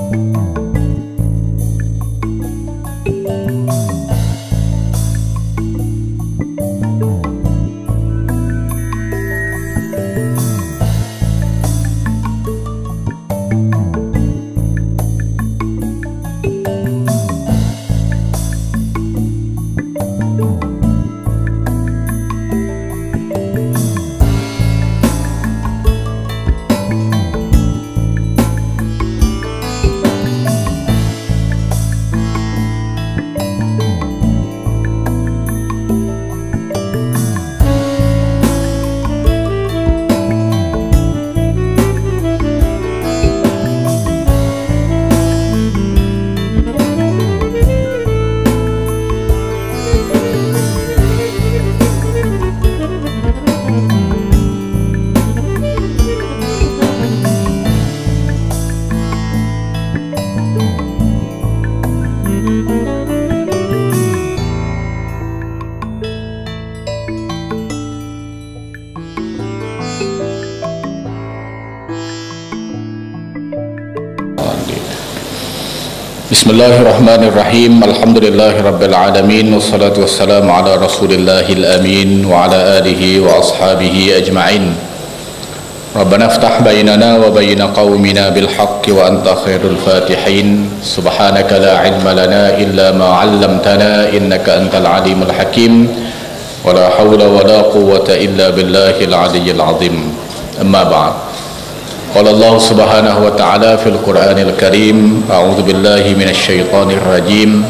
Bismillahirrahmanirrahim. Alhamdulillahirabbil alamin wassalatu wassalamu ala rasulillahil amin wa ala alihi wa ashabihi ajma'in. Rabbana iftah bainana wa baina qaumina bil haqqi wa anta khairul fatihin. Subhanaka la ilma lana illa ma 'allamtana innaka antal alimul hakim. Wa la hawla wa la quwwata illa billahil aliyyil azim. Amma ba'd. Qala Allah subhanahu wa ta'ala fil Qur'anil Karim, a'udzu billahi minasy syaithanir rajim.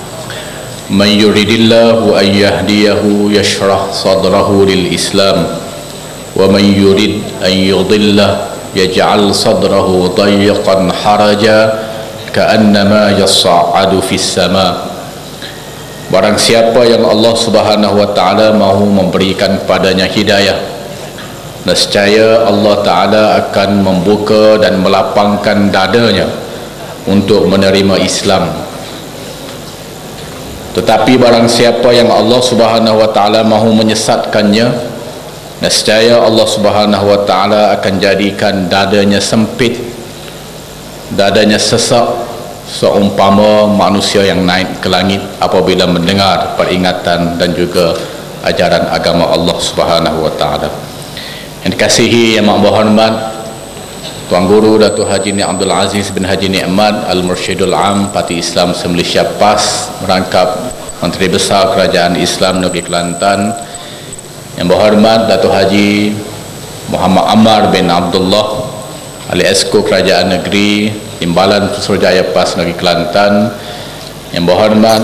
Man yuridillahu an yahdiyahu yashrah sadrahu lil Islam wa man yurid an yudillah yaj'al sadrahu dayyqan haraja ka'annama yas'adu fis sama. Barang siapa yang Allah subhanahu wa ta'ala mahu memberikan padanya hidayah, nescaya Allah Ta'ala akan membuka dan melapangkan dadanya untuk menerima Islam. Tetapi barang siapa yang Allah Subhanahu Wa Ta'ala mahu menyesatkannya, nescaya Allah Subhanahu Wa Ta'ala akan jadikan dadanya sempit, dadanya sesak, seumpama manusia yang naik ke langit apabila mendengar peringatan dan juga ajaran agama Allah Subhanahu Wa Ta'ala. Yang dikasihi yang amat berhormat Tuan Guru Datuk Haji Ni Abdul Aziz bin Haji Ni'mat Al-Mursyidul Am Parti Islam Se-Malaysia PAS, merangkap Menteri Besar Kerajaan Islam Negeri Kelantan. Yang berhormat Datuk Haji Muhammad Ammar bin Abdullah Ahli Esko Kerajaan Negeri Timbalan Putrajaya PAS Negeri Kelantan. Yang berhormat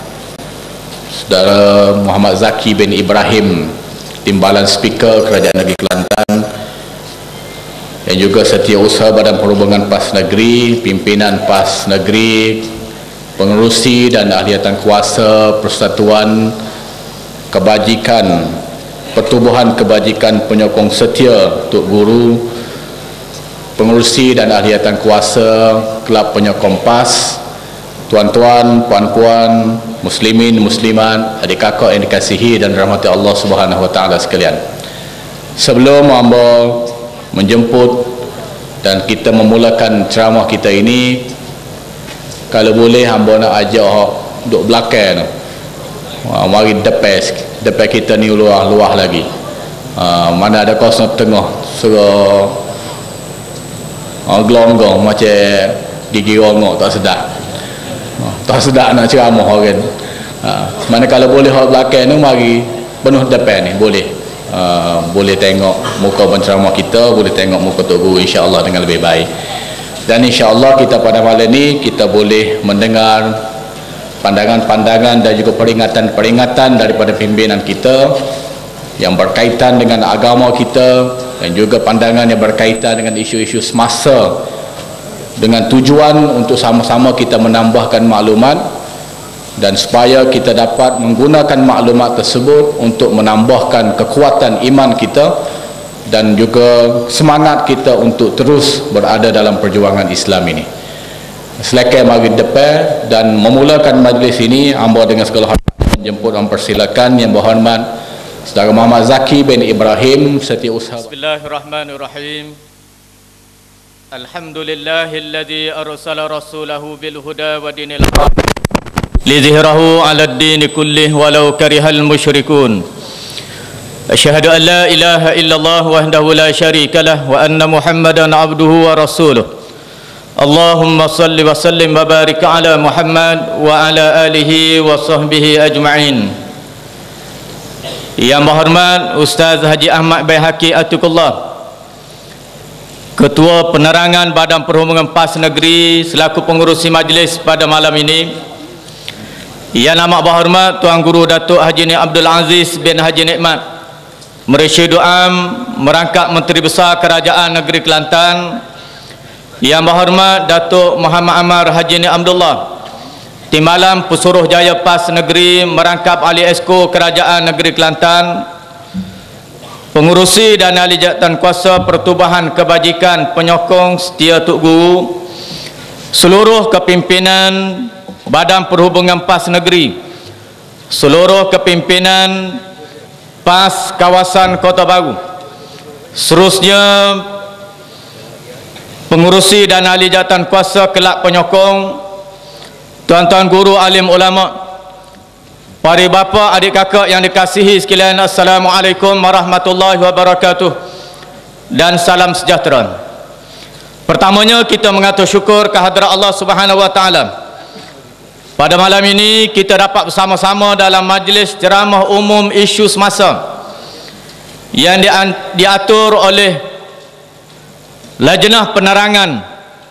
Saudara Muhammad Zaki bin Ibrahim Timbalan Speaker Kerajaan Negeri Kelantan, yang juga Setiausaha Badan Perhubungan PAS Negeri, pimpinan PAS Negeri, pengerusi dan ahliatan kuasa Persatuan Kebajikan, Pertubuhan Kebajikan Penyokong Setia Tok Guru, pengerusi dan ahliatan kuasa Kelab Penyokong PAS, tuan-tuan, puan-puan, muslimin, muslimat, adik kakak yang dikasihi dan dirahmati Allah Subhanahu Wa Ta'ala sekalian. Sebelum hamba menjemput dan kita memulakan ceramah kita ini, kalau boleh hamba nak ajak duduk belakang tu. Mari depan kita ni luah lagi. Mana ada kosong tengah surah gelonggong macam gigi rongok tak sedap nak ceramah orang. Mana kalau boleh hak belakang tu mari penuh depan ni boleh. Boleh tengok muka penceramah kita, boleh tengok muka Tok Guru insya-Allah dengan lebih baik. Dan insya-Allah kita pada malam ni kita boleh mendengar pandangan-pandangan dan juga peringatan-peringatan daripada pimpinan kita yang berkaitan dengan agama kita dan juga pandangan yang berkaitan dengan isu-isu semasa, dengan tujuan untuk sama-sama kita menambahkan maklumat dan supaya kita dapat menggunakan maklumat tersebut untuk menambahkan kekuatan iman kita dan juga semangat kita untuk terus berada dalam perjuangan Islam ini. Selekai mari depan dan memulakan majlis ini, hamba dengan segala hormat menjemput dan persilakan yang berhormat Saudara Muhammad Zaki bin Ibrahim, Setiausaha. Bismillahirrahmanirrahim. Alhamdulillahilladzi arsala rasulahu bil huda wa dinil haq lidhhirahu 'alad dini kullih walau karihal musyrikun. Asyhadu an la ilaha illallah wahdahu la syarikalah wa anna Muhammadan 'abduhu wa rasuluh. Allahumma salli wa sallim wa barik ala Muhammad wa ala alihi wa sahbihi ajma'in. Yang berhormat Ustaz Haji Ahmad Baihaqi Atiqullah, Ketua Penerangan Badan Perhubungan PAS Negeri selaku pengurusi majlis pada malam ini. Yang amat berhormat Tuan Guru Datuk Haji Abdul Aziz bin Haji Nikmat, Mersyid Am Merangkap Menteri Besar Kerajaan Negeri Kelantan. Yang berhormat Datuk Muhammad Amar Haji Abdullah, Timbalan Pesuruh Jaya PAS Negeri Merangkap Ahli Esko Kerajaan Negeri Kelantan, pengurusi dan ahli jabatan kuasa pertubuhan kebajikan penyokong setia Tok Guru, seluruh kepimpinan Badan Perhubungan PAS Negeri, seluruh kepimpinan PAS kawasan Kota Baru, seterusnya pengurusi dan ahli jabatan kuasa kelab penyokong, tuan-tuan guru alim ulama, para bapa, adik kakak yang dikasihi sekalian, Assalamualaikum warahmatullahi wabarakatuh dan salam sejahtera. Pertamanya kita mengatur syukur kehadrat Allah Subhanahu wa taala. Pada malam ini kita dapat bersama-sama dalam majlis ceramah umum isu semasa yang diatur oleh Lajnah Penerangan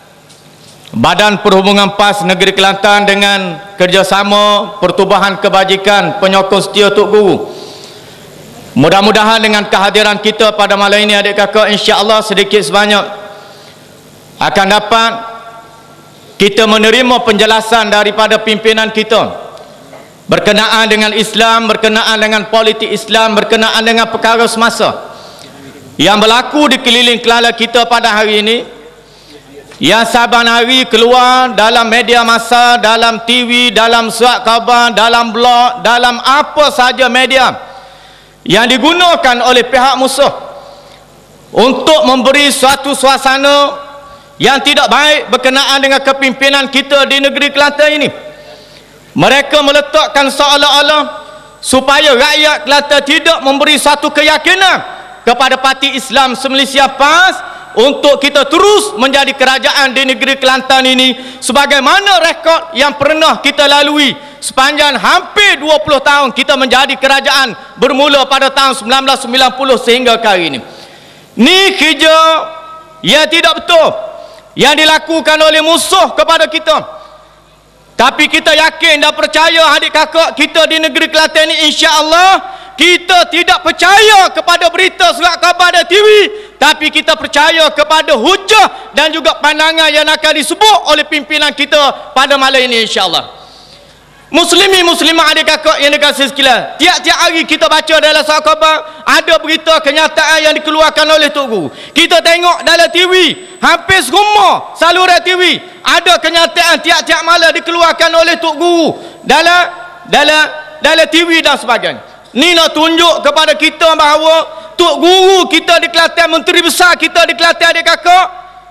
Badan Perhubungan PAS Negeri Kelantan dengan kerjasama Pertubuhan Kebajikan Penyokong Setia Tok Guru. Mudah-mudahan dengan kehadiran kita pada malam ini adik kakak, insya-Allah sedikit sebanyak akan dapat kita menerima penjelasan daripada pimpinan kita berkenaan dengan Islam, berkenaan dengan politik Islam, berkenaan dengan perkara semasa yang berlaku di keliling Kelala kita pada hari ini, yang saban hari keluar dalam media massa, dalam TV, dalam surat khabar, dalam blog, dalam apa saja media yang digunakan oleh pihak musuh untuk memberi suatu suasana yang tidak baik berkenaan dengan kepimpinan kita di negeri Kelantan ini. Mereka meletakkan seolah-olah supaya rakyat Kelantan tidak memberi satu keyakinan kepada parti Islam Malaysia PAS untuk kita terus menjadi kerajaan di negeri Kelantan ini sebagaimana rekod yang pernah kita lalui sepanjang hampir 20 tahun kita menjadi kerajaan bermula pada tahun 1990 sehingga ke hari ini. Ini kerja yang tidak betul yang dilakukan oleh musuh kepada kita. Tapi kita yakin dan percaya adik kakak kita di negeri Kelantan ini, insya-Allah kita tidak percaya kepada berita surat khabar dan TV, tapi kita percaya kepada hujah dan juga pandangan yang akan disebut oleh pimpinan kita pada malam ini, insya-Allah. Muslimi muslimah adik kakak yang dikasihi sekalian, tiap-tiap hari kita baca dalam surat khabar ada berita kenyataan yang dikeluarkan oleh Tok Guru. Kita tengok dalam TV, hampir semua saluran TV ada kenyataan tiap-tiap malam dikeluarkan oleh Tok Guru dalam TV dan sebagainya. Ni nak tunjuk kepada kita bahawa Tok Guru kita di Kelantan, Menteri Besar kita di Kelantan adik kakak,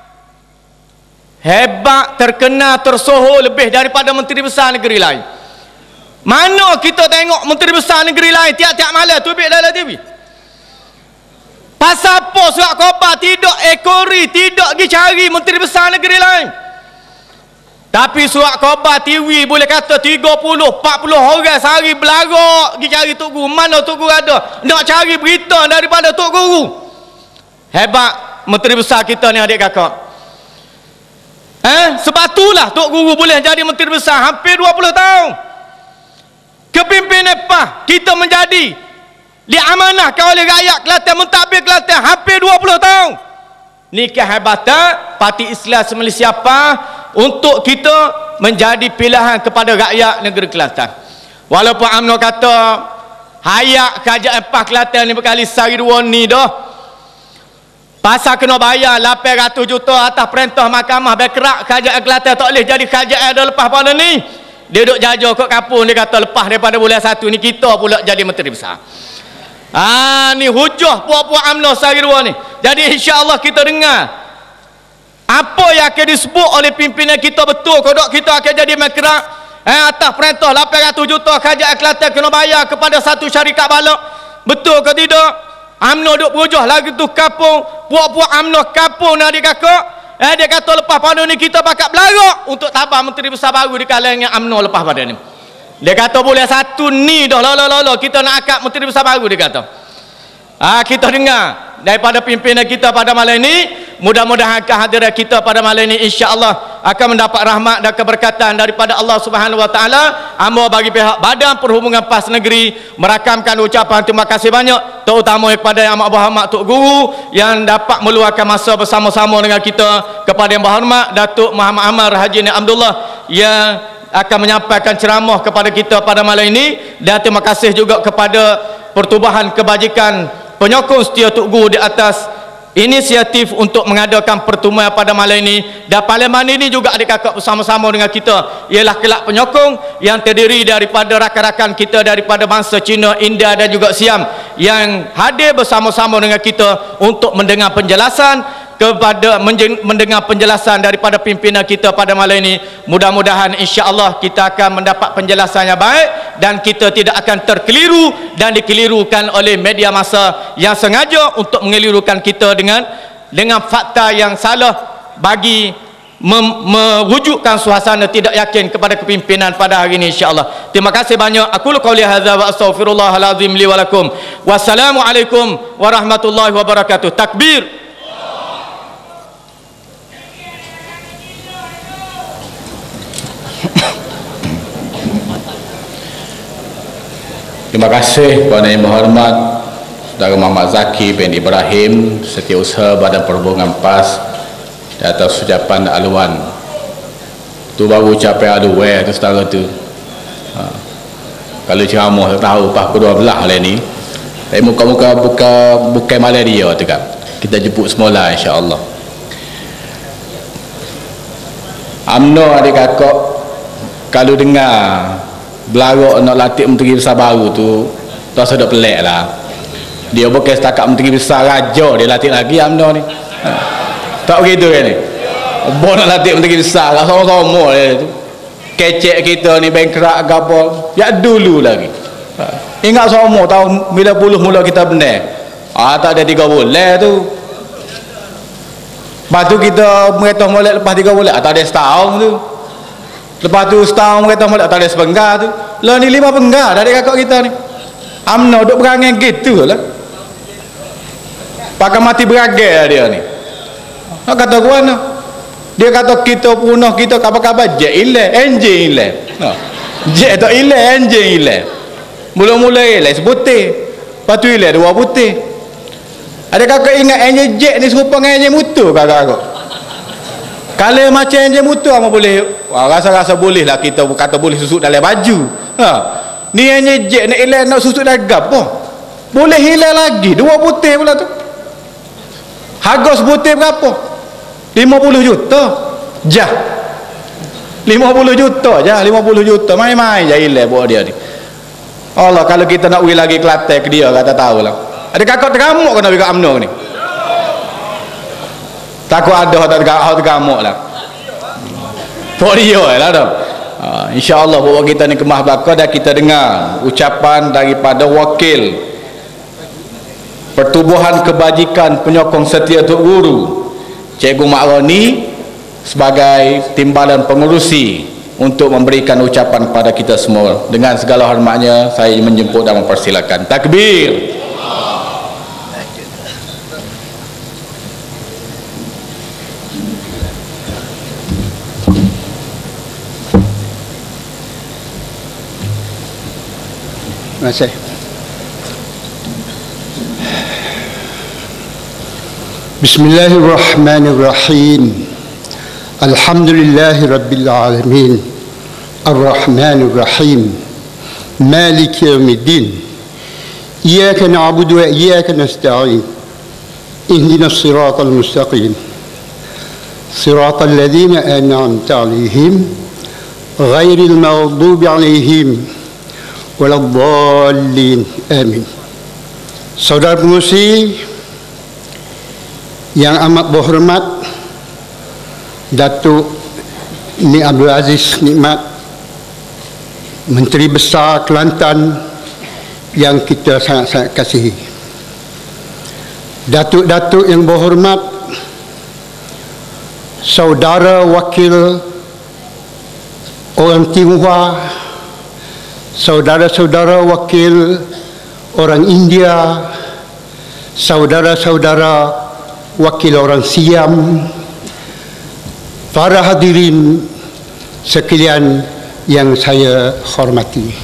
hebat, terkenal, tersohor lebih daripada Menteri Besar negeri lain. Mana kita tengok Menteri Besar negeri lain tiap-tiap malam tubik dalam TV? Pasal apa surat khabar tidak ekori, tidak pergi cari Menteri Besar negeri lain? Tapi surat khabar TV boleh kata 30, 40 orang sehari berlarak pergi cari Tok Guru. Mana Tok Guru ada? Nak cari berita daripada Tok Guru. Hebat Menteri Besar kita ni adik kakak. Sebab itulah Tok Guru boleh jadi Menteri Besar hampir 20 tahun. Kepimpinan PAS kita menjadi diamanahkan oleh rakyat Kelantan, mentadbir Kelantan hampir 20 tahun. Ni kehebatan parti Islam Malaysia PAS untuk kita menjadi pilihan kepada rakyat negeri Kelantan. Walaupun UMNO kata hayat kerajaan PAS Kelantan ni berkali sehari dua ni dah, pasal kena bayar 800 juta atas perintah mahkamah berkerak kerajaan Kelantan tak boleh jadi kerajaan dah lepas pada ni. Dia duduk jajah kat kampung, dia kata lepas daripada bulan 1 ni kita pula jadi Menteri Besar. Ni hujah puak-puak UMNO sehari dua ni. Jadi insya-Allah kita dengar apa yang akan disebut oleh pimpinan kita betul kodok kita akan jadi mangkrak atas perintah 800 juta kerajaan Kelantan kena bayar kepada satu syarikat balak, betul ke tidak? UMNO duk berujah lagi tu kapung, puak-puak UMNO kapung nak dia kakak dia kata lepas pada ni kita pakat belagak untuk tabah menteri besar baru di kalangan UMNO lepas pada ni. Dia kata boleh satu ni dah lolo kita nak akad menteri besar baru, dia kata. Kita dengar daripada pimpinan kita pada malam ini, mudah-mudahan kehadiran kita pada malam ini insya-Allah akan mendapat rahmat dan keberkatan daripada Allah Subhanahu wa taala. Hamba bagi pihak Badan Perhubungan PAS Negeri merakamkan ucapan terima kasih banyak terutama kepada Yang Amat Berhormat Tok Guru yang dapat meluangkan masa bersama-sama dengan kita, kepada Yang Berhormat Datuk Muhammad Amar Haji Nik Abdullah yang akan menyampaikan ceramah kepada kita pada malam ini, dan terima kasih juga kepada Pertubuhan Kebajikan Penyokong Setia Tok Guru di atas inisiatif untuk mengadakan pertemuan pada malam ini. Dan parlimen ini juga adik kakak bersama-sama dengan kita ialah kelab penyokong yang terdiri daripada rakan-rakan kita daripada bangsa Cina, India dan juga Siam yang hadir bersama-sama dengan kita untuk mendengar penjelasan mendengar penjelasan daripada pimpinan kita pada malam ini. Mudah-mudahan insya-Allah kita akan mendapat penjelasan yang baik dan kita tidak akan terkeliru dan dikelirukan oleh media massa yang sengaja untuk mengelirukan kita dengan fakta yang salah bagi mewujudkan suasana tidak yakin kepada kepimpinan pada hari ini insya-Allah. Terima kasih banyak. Aku qauli hadza wa astaghfirullahal azim li wa lakum. Wassalamualaikum warahmatullahi wabarakatuh. Takbir. Terima kasih kepada Yang Berhormat Saudara Muhammad Zaki bin Ibrahim, Setiausaha Badan Perhubungan PAS, di atas ucapan aluan. Tu baru ucapan aluan tu saudara tu. Kalau ceramah tak tahu pas ke-12 lah ni. Tapi muka-muka bukan malaria tu kan. Kita jemput semula insya-Allah. UMNO adik kakak kalau dengar belagak nak latih menteri besar baru tu tak sedap pelik lah. Dia bukan setakat menteri besar raja dia latih lagi UMNO ni. Tak begitu kan ni. Bon nak latih menteri besar lah sama-sama dia tu. Kecek kita ni bangkrak ke apa ya dulu lagi. Ingat semua tahun 90 mula kita benar. Tak ada 3 bulan tu. Lepas tu kita mereka molek lepas 3 bulan tak ada setahun tu. Lepas tu setahun mereka molek tak ada sepenggar tu. Lah ni 5 penggar dari kakak kita ni. UMNO duk berangan gitu lah. Pakai mati beragai dia ni. Nak kata gua mana? Dia kata kita punah kita kabar-kabar jet hilang, enjin hilang. Jet tak hilang, enjin hilang. Mula-mula hilang seputih. Lepas tu hilang 2 putih. Ada kakak ingat enjin jet ni serupa dengan enjin motor kakak. Kalau macam enjin motor apa boleh? Rasa-rasa boleh lah kita kata boleh susuk dalam baju. Ni enjin jet nak hilang nak susuk dalam gap apa? Boleh hilang lagi 2 putih pula tu. Harga seputih berapa? 50 juta jah. 50 juta jah, 50 juta main-main je hilang buat dia ni. Allah, kalau kita nak pergi lagi Kelantan ke dia kata tahulah. Ada kakak teramuk kena pergi ke UMNO ni. Takut ada hak teramuk lah. Buat dia lah dah. InsyaAllah bawa kita ni kemah belakang dan kita dengar ucapan daripada wakil Pertubuhan Kebajikan Penyokong Setia Tok Guru Cikgu Mak Roni sebagai timbalan pengurusi untuk memberikan ucapan kepada kita semua. Dengan segala hormatnya saya menjemput dan mempersilakan. Takbir. Terima kasih. Bismillahirrahmanirrahim. Alhamdulillahi Rabbil Alamin. Ar-Rahmanirrahim. Maliki yawmiddin. Iyaka na'budu wa iyaka nasta'in. Ihdinas siratal mustaqim. Siratal ladzina an'amta 'alaihim ghairil maghdubi 'alaihim waladdallin. Amin. Saudara pengurusi yang amat berhormat, Datuk Ni Abdul Aziz Nikmat, Menteri Besar Kelantan yang kita sangat-sangat kasihi, datuk-datuk yang berhormat, saudara wakil orang Tionghoa, saudara-saudara wakil orang India, saudara-saudara wakil orang Siam, para hadirin sekalian yang saya hormati.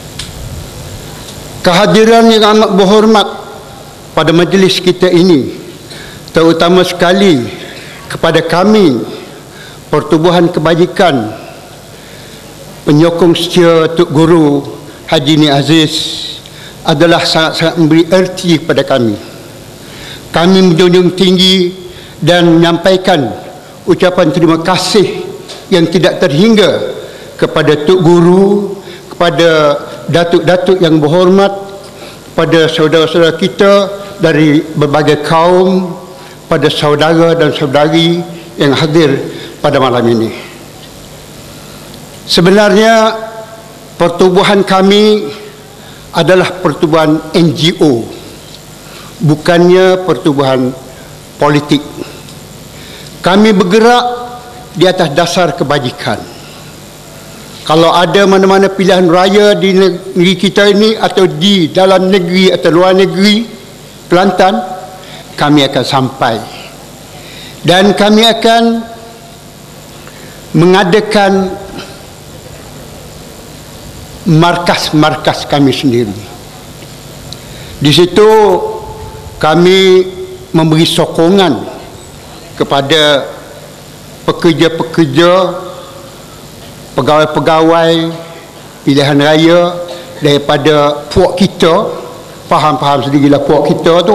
Kehadiran yang amat berhormat pada majlis kita ini, terutama sekali kepada kami Pertubuhan Kebajikan penyokong setia Tok Guru Haji Ni Aziz, adalah sangat-sangat memberi erti kepada kami. Kami menjunjung tinggi dan menyampaikan ucapan terima kasih yang tidak terhingga kepada Tok Guru, kepada datuk-datuk yang berhormat, pada saudara-saudara kita dari berbagai kaum, pada saudara dan saudari yang hadir pada malam ini. Sebenarnya pertubuhan kami adalah pertubuhan NGO, bukannya pertubuhan politik. Kami bergerak di atas dasar kebajikan. Kalau ada mana-mana pilihan raya di negeri kita ini, atau di dalam negeri atau luar negeri Kelantan, kami akan sampai. Dan kami akan mengadakan markas-markas kami sendiri. Di situ kami memberi sokongan kepada pekerja-pekerja, pegawai-pegawai pilihan raya daripada puak kita. Faham sendirilah puak kita tu.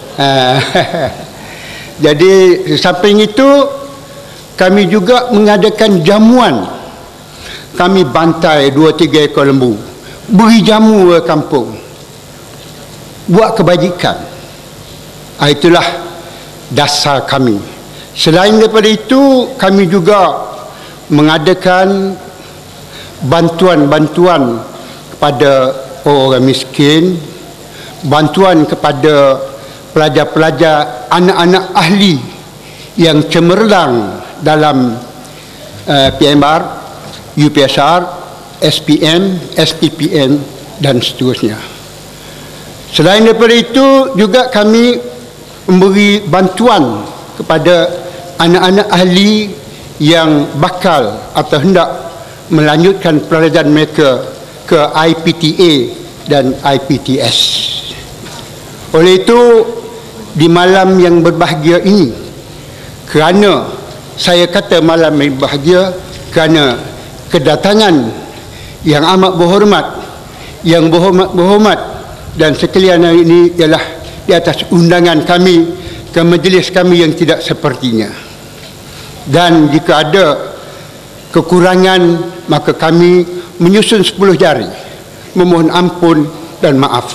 Jadi samping itu, kami juga mengadakan jamuan. Kami bantai 2-3 ekor lembu, beri jamu ke kampung, buat kebajikan. Itulah dasar kami. Selain daripada itu, kami juga mengadakan bantuan-bantuan kepada orang miskin, bantuan kepada pelajar-pelajar, anak-anak ahli yang cemerlang dalam PMR, UPSR, SPM, SPPN dan seterusnya. Selain daripada itu, juga kami memberi bantuan kepada anak-anak ahli yang bakal atau hendak melanjutkan pelajaran mereka ke IPTA dan IPTS. Oleh itu, di malam yang berbahagia ini, kerana saya kata malam yang berbahagia kerana kedatangan yang amat berhormat, yang berhormat dan sekalian hari ini ialah di atas undangan kami ke majlis kami yang tidak sepertinya. Dan jika ada kekurangan, maka kami menyusun 10 jari memohon ampun dan maaf.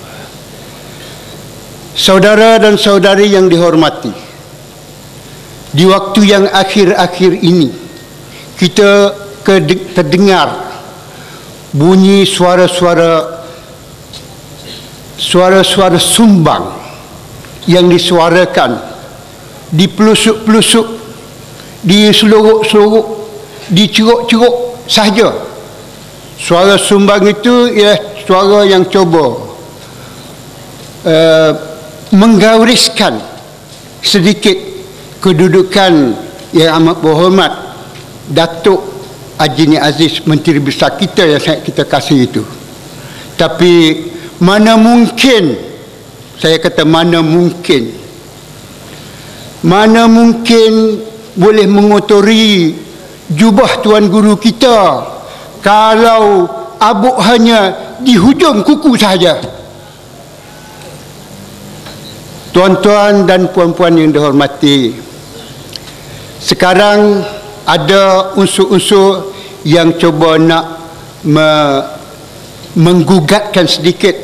Saudara dan saudari yang dihormati, di waktu yang akhir-akhir ini kita terdengar bunyi suara-suara sumbang yang disuarakan di pelusuk-pelusuk, di seluruk-seluruk, di ceruk-ceruk sahaja. Suara sumbang itu ialah suara yang cuba menggariskan sedikit kedudukan yang amat berhormat Datuk Haji Ni Aziz, Menteri Besar kita yang sangat kita kasih itu. Tapi mana mungkin, saya kata mana mungkin boleh mengotori jubah Tuan Guru kita kalau abuk hanya di hujung kuku sahaja. Tuan-tuan dan puan-puan yang dihormati, sekarang ada unsur-unsur yang cuba nak menggugatkan sedikit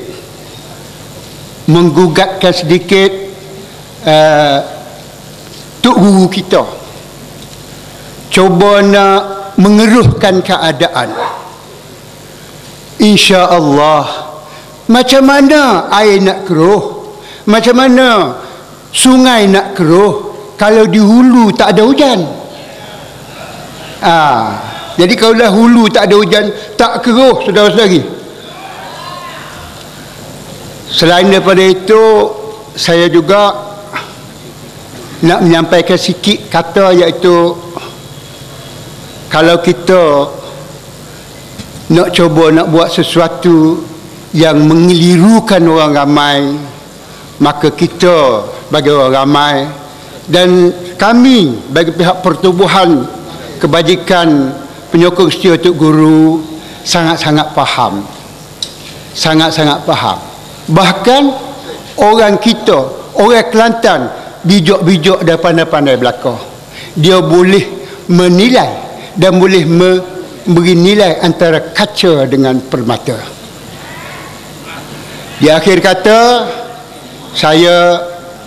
Tok Guru kita. cuba nak mengeruhkan keadaan. Insya-Allah, macam mana air nak keruh, macam mana sungai nak keruh kalau di hulu tak ada hujan? Jadi kalau dah hulu tak ada hujan, tak keruh, saudara-saudari. Selain daripada itu, saya juga nak menyampaikan sikit kata, iaitu kalau kita nak cuba nak buat sesuatu yang mengelirukan orang ramai, maka kita bagi orang ramai dan kami bagi pihak Pertubuhan Kebajikan Penyokong Setia Tok Guru sangat-sangat faham. Sangat-sangat faham. Bahkan orang kita, orang Kelantan, bijak-bijak dan pandai-pandai belaka, dia boleh menilai dan boleh memberi nilai antara kaca dengan permata. Di akhir kata, saya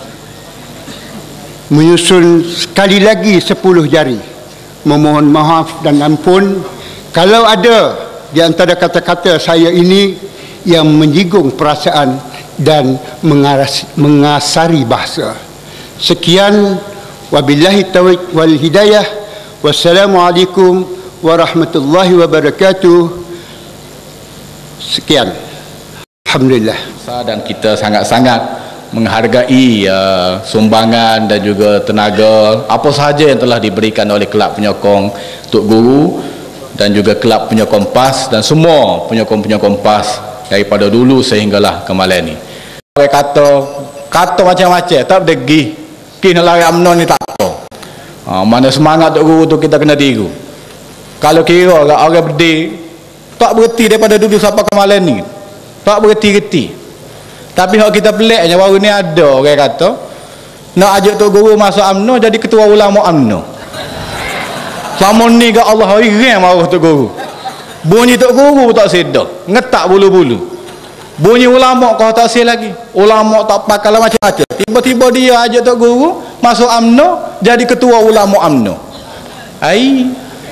menyusun sekali lagi 10 jari memohon maaf dan ampun kalau ada di antara kata-kata saya ini yang menyinggung perasaan dan mengasari bahasa. Sekian, wabillahi taufiq wal hidayah. Wassalamualaikum warahmatullahi wabarakatuh. Sekian. Alhamdulillah. Dan kita sangat-sangat menghargai sumbangan dan juga tenaga apa sahaja yang telah diberikan oleh Kelab Penyokong Tok Guru dan juga Kelab Penyokong PAS dan semua penyokong-penyokong PAS daripada dulu sehinggalah ke malam ni. Orang kata macam-macam, tak berdegi kena lari UMNO ni tak apa. Mana semangat Tok Guru tu kita kena tiru. Kalau kira orang berdiri tak berhenti daripada dulu sampai ke malam ni, tak berhenti-henti. Tapi hak kita peliknya baru ni ada orang kata nak ajak Tok Guru masuk UMNO jadi ketua ulama UMNO. Sama ni ke Allah iram marah Tok Guru. Bunyi Tok Guru tak sedar, ngetak bulu-bulu. Bunyi ulama kau tak sedar lagi. Ulama tak pakal macam-macam. Tiba-tiba dia ajak Tok Guru masuk UMNO jadi ketua ulama UMNO. Ai.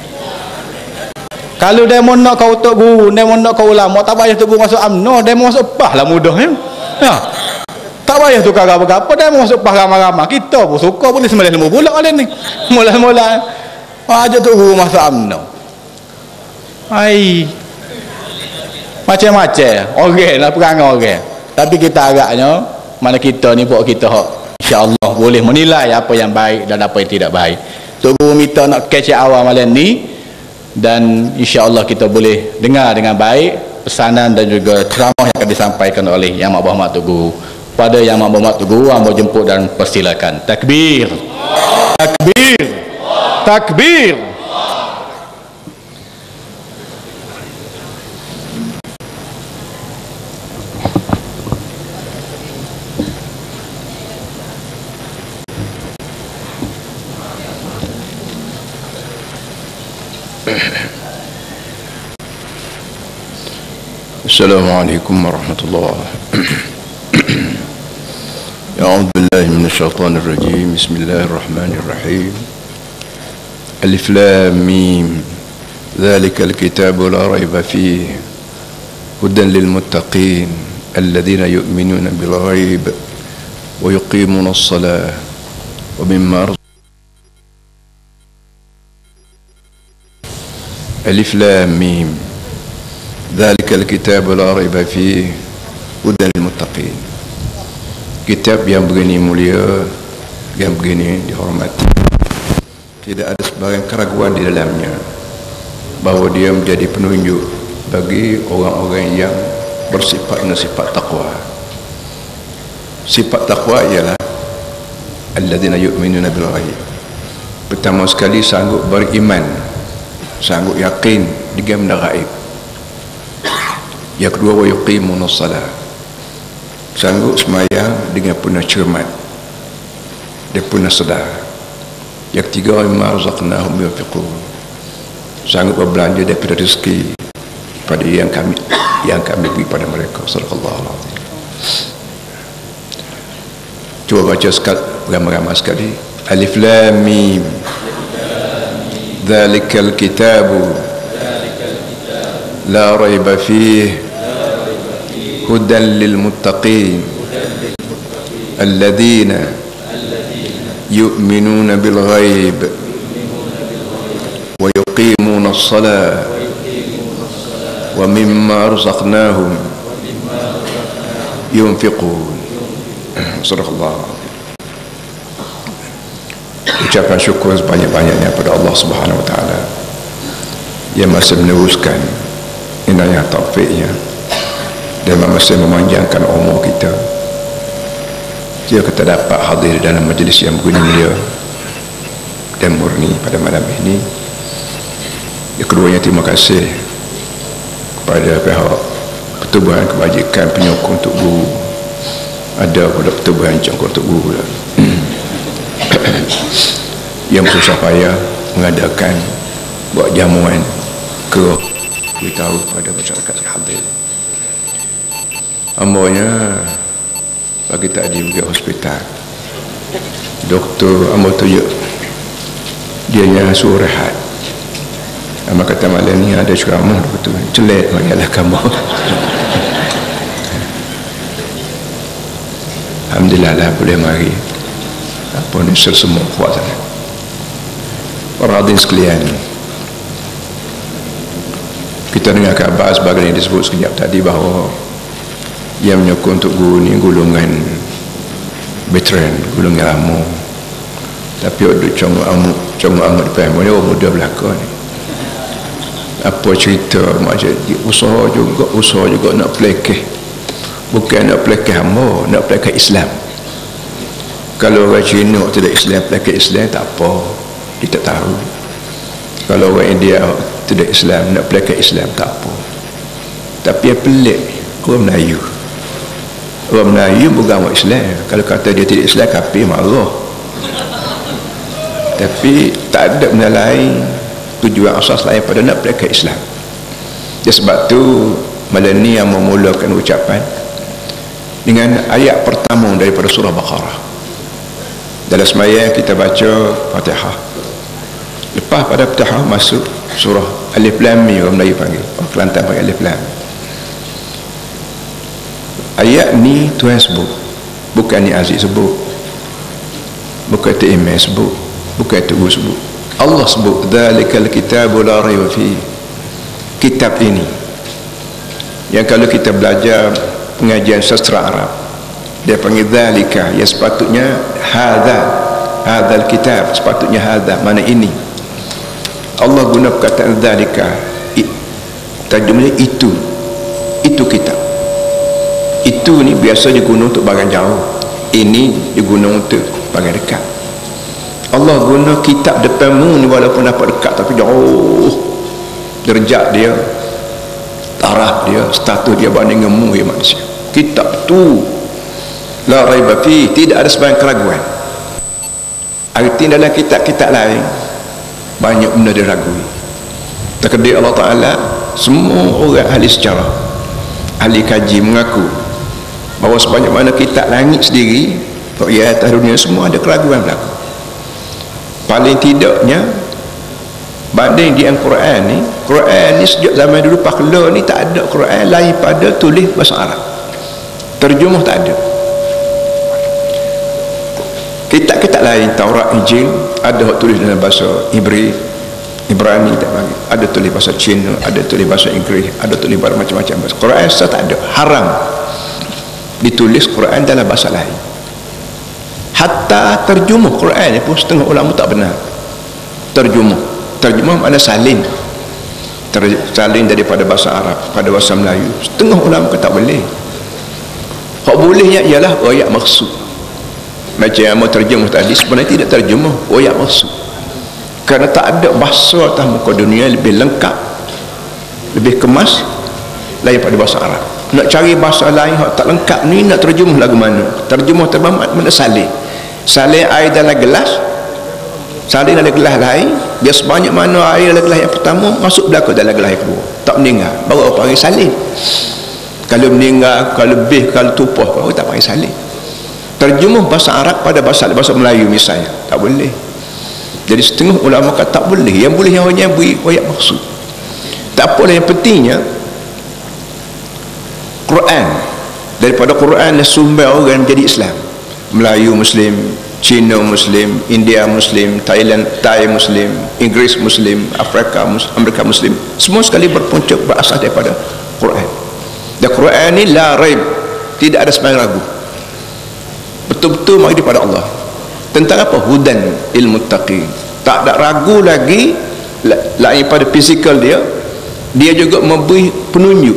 Kalau demo nak kau Tok Guru, demo nak kau ulama, tak payah Tok Guru masuk UMNO, demo masuk PAS lah mudahnya. Ya. Tak payah tukar apa-apa, demo masuk PAS ramai-ramai. Kita pun suka boleh 95 bulan kali ni. Mula-mula ajak Tok Guru masuk UMNO. Ai. Macam-macam orang lah perangai orang. Tapi kita agaknya mana kita ni buat kita hak insya-Allah boleh menilai apa yang baik dan apa yang tidak baik. Tok Guru minta nak catch awal malam ni dan insya-Allah kita boleh dengar dengan baik pesanan dan juga ceramah yang akan disampaikan oleh Yang Amat Berhormat Tok Guru. Pada Yang Amat Berhormat Tok Guru, hamba jemput dan persilakan. Takbir. Takbir. Takbir. Assalamualaikum warahmatullahi A'udzu billahi minasyaitonir rajim. Bismillahirrahmanirrahim. Alif lam mim. Dzalikal kitabu la raiba fihi hudan lil muttaqin alladzina yu'minuna bil ghaib wa yuqimuna as-salata wa mimma Alif lam mim. Dzalikal kitabu la raiba fihi hudan lil muttaqin. Kitab yang begini mulia, yang begini dihormati, tidak ada sebarang keraguan di dalamnya bahawa dia menjadi penunjuk bagi orang-orang yang bersifat takwa. Sifat takwa ialah alladzina yu'minuna bil ghaib. Pertama sekali sanggup beriman, sanggup yakin dengan benda gaib. Yang kedua, wa yuqimuna shalah, sanggup sembahyang dengan penuh cermat dan penuh sedar. Yang ketiga, mimma razaqnahum yunfiqun, sanggup berbelanja daripada rezeki pada yang kami beri pada mereka. Sallallahu alaihi wasallam. Cuba baca sekali, ramai-ramai sekali. Alif lam mim. Dzalikal kitabu la raiba fihi hudan lil muttaqin alladzina yu'minuna bil ghaib wa yuqimuna as-salata wa mimma razaqnahum yunfiqun. Subhanallah. Ucapan syukur sebanyak-banyaknya pada Allah Subhanahu wa taala yang masih meneruskan inayah taufiknya dan masih memanjangkan umur kita. Jika kita dapat hadir dalam majlis yang begini mulia dan murni pada malam ini, yang keduanya terima kasih kepada pihak Pertubuhan Kebajikan Penyokong untuk Guru, ada pada Pertubuhan Penyokong untuk Guru yang bersusah payah mengadakan buat jamuan ke beritahu pada masyarakat hadir. Ambonya pagi tadi pergi hospital, doktor ambo tunjuk dia nya suruh rehat. Ambo kata malam ni ada ceramah betul, celek marilah kamu. Alhamdulillah lah boleh mari. Apa ni semua kuat sana. Para hadirin sekalian, kita dengar kabar sebagai yang disebut sekejap tadi bahawa yang menyokong untuk guru ni golongan veteran, golongan lama. Tapi ada congok depan mana orang muda belakang ni. Apa cerita macam usaha juga nak pelekeh. Bukan nak pelekeh hamba, nak pelekeh Islam. Kalau orang Cina tidak Islam, pelekeh Islam tak apa, kita tahu. Kalau orang India tidak Islam, nak pelakon Islam tak apa. Tapi yang pelik orang Melayu beragama Islam. Kalau kata dia tidak Islam, kafir, marah. Tapi tak ada benda lain, tujuan asas lain pada nak pelakon Islam. Jadi sebab tu malam ni yang memulakan ucapan dengan ayat pertama daripada surah Baqarah. Dalam sembahyang kita baca Fatihah. Lepas pada Fatihah masuk surah Alif Lam Mim, orang Melayu panggil, orang Kelantan panggil Alif Lam. Ayat ni Tuhan sebut, bukan ni Aziz sebut, bukan tu Imam sebut, bukan tu Guru sebut. Allah sebut dzalikal kitabu la raiba fi. Kitab ini yang kalau kita belajar pengajian sastra Arab dia panggil dzalika, yang sepatutnya hadzal kitab, sepatutnya hadza, mana ini. Allah guna perkataan dzalika, terjemahnya itu kitab. Itu ni biasa digunakan untuk bagian jauh, ini digunakan untuk bagian dekat. Allah guna kitab depanmu ni walaupun dapat dekat tapi jauh, derajat dia, taraf dia, status dia banding dengan ya manusia. Kitab tu la raiba fi, tidak ada sebarang keraguan. Arti dalam kitab-kitab lain banyak benda diragui. Takdir Allah Ta'ala, semua orang ahli sejarah, ahli kaji mengaku bahawa sebanyak mana kitab langit sendiri, ya atas dunia semua ada keraguan berlaku. Paling tidaknya banding di Al-Quran ni, Quran ni sejak zaman dulu pakla ni tak ada Quran lain pada tulis bahasa Arab, terjemah tak ada. Kitab-kitab lain Taurat, Injil ada tulis dalam bahasa Ibrani tak panggil, ada tulis bahasa Cina, ada tulis bahasa Inggeris, ada tulis bahasa macam-macam bahasa. Quran tak ada, haram ditulis Quran dalam bahasa lain. Hatta terjemah Quran pun setengah ulama tak benar. Terjemah makna salin daripada bahasa Arab pada bahasa Melayu, setengah ulama kata boleh. Hak bolehnya ialah ayat maksud. Macam yang mau terjemah tadi sebenarnya tidak terjemah ayat maksud, kerana tak ada bahasa atas muka dunia lebih lengkap, lebih kemas daripada bahasa Arab. Nak cari bahasa lain yang tak lengkap ni, nak terjemah lagu mana? Terjemah terbamat mana? Salin air dalam gelas, salin dalam gelas lain, biar sebanyak mana air dalam gelas yang pertama masuk belakang dalam gelas yang kedua, tak meninggal, baru orang panggil salin. Kalau meninggal, kalau lebih, kalau tumpah, baru tak panggil salin. Terjemah bahasa Arab pada bahasa Melayu misalnya tak boleh. Jadi setengah ulama kata tak boleh, yang boleh yang hanya beri ayat maksud. Tak apalah, yang pentingnya Quran, daripada Quran dan sumber orang menjadi Islam. Melayu Muslim, Cina Muslim, India Muslim, Thailand, Thai Muslim, Inggris Muslim, Amerika Muslim, semua sekali berpunca berasal daripada Quran. Dan Quran ni la raib, tidak ada sembahyang ragu, betul-betul mari daripada Allah. Tentang apa? Hudan ilmu muttaqin. Tak ada ragu lagi lain pada fizikal dia juga memberi penunjuk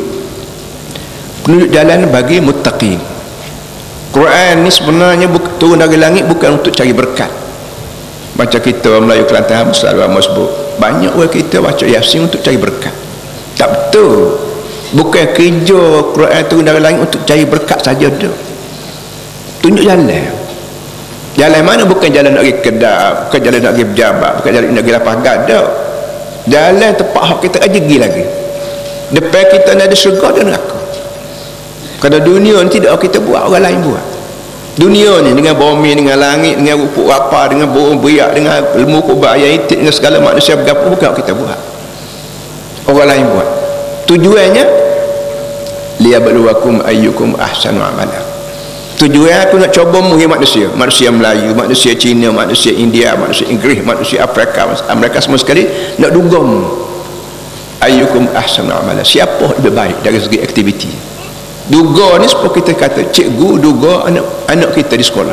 jalan bagi muttaqin. Quran ni sebenarnya turun dari langit bukan untuk cari berkat. Macam kita orang Melayu Kelantan selalu sebut, banyak orang kita baca Yasin untuk cari berkat. Tak betul. Bukan kerja Quran turun dari langit untuk cari berkat saja tu. Tunjuk jalan. Jalan mana? Bukan jalan nak pergi Kedah, bukan jalan nak pergi pejabat, bukan jalan nak pergi lapang gada. Jalan tempat hak kita aja pergi lagi. Depan kita ada syurga dan neraka. Kerana dunia ni tidak kita buat, orang lain buat. Dunia ni dengan bumi, dengan langit, dengan rumput apa, dengan burung beriak, dengan ilmu kubah, ayat itik, dengan segala manusia bergabung, bukan kita buat, orang lain buat. Tujuannya liyabluwakum ayyukum ahsanu amala. Tujuan aku nak coba muhim manusia Melayu, manusia Cina, manusia India, manusia Inggris, manusia Afrika, Amerika, semua sekali nak dugam ayyukum ahsanu amala, siapa lebih baik dari segi aktiviti. Duga ni sebab kita kata cikgu duga anak kita di sekolah,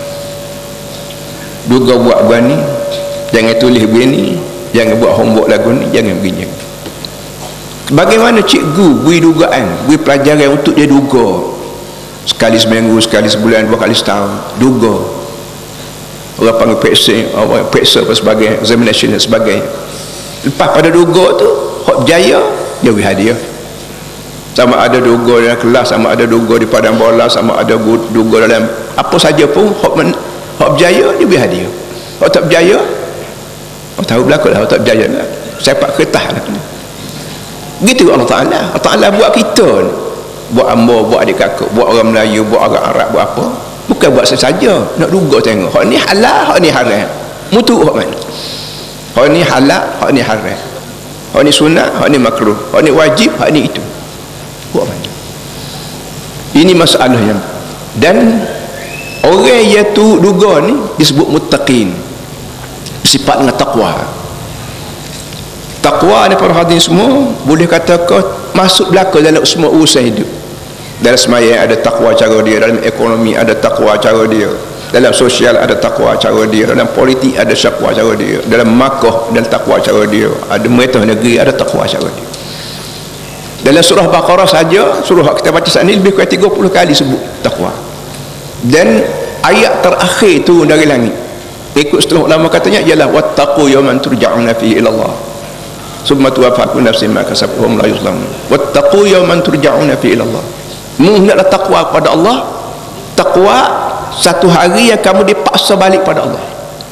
duga buat begini, jangan tulis begini, jangan buat homework lagu ni, jangan begini. Bagaimana cikgu beri dugaan, beri pelajaran untuk dia duga, sekali seminggu, sekali sebulan, 2 kali setahun, duga. Orang panggil periksa apa sebagainya, examination dan sebagainya. Lepas pada duga tu hak berjaya, dia beri hadiah. Sama ada duga dalam kelas, sama ada duga di padang bola, sama ada duga dalam apa saja pun, hak berjaya dia beri hadiah. Hak tak berjaya, tahu berlaku lah, hak tak berjaya lah, sepak kertas lah. Gitu Allah Ta'ala buat kita ni, buat hamba, buat adik kakak, buat orang Melayu, buat orang Arab, buat apa, bukan buat sesaja nak duga tengok hak ni halal, hak ni haram, mutu hak mana, hak ni halal, hak ni haram, hak ni sunat, hak ni makruh, hak ni wajib, hak ni itu, buat mana. Ini masalahnya. Dan orang yang tu duga ni disebut muttaqin, sifat dengan taqwa. Taqwa ni para hadirin semua boleh katakan masuk belaka dalam semua urusan hidup. Dalam sembahyang ada taqwa cara dia, dalam ekonomi ada taqwa cara dia, dalam sosial ada taqwa cara dia, dalam politik ada taqwa cara dia, dalam makah dan taqwa cara dia, ada merintah negeri ada taqwa cara dia. Dalam surah Baqarah saja, surah kita baca saat ini lebih kurang 30 kali sebut taqwa. Dan ayat terakhir tu dari langit, ikut setelah ulama katanya ialah wattaqu yawman turja'una fihi ila Allah summa tuwaffa kullu nafsin ma kasabat wa hum la yuzlamun. Wattaqu yawman turja'una fihi ila Allah. Hendaklah takwa kepada Allah. Takwa satu hari yang kamu dipaksa balik pada Allah.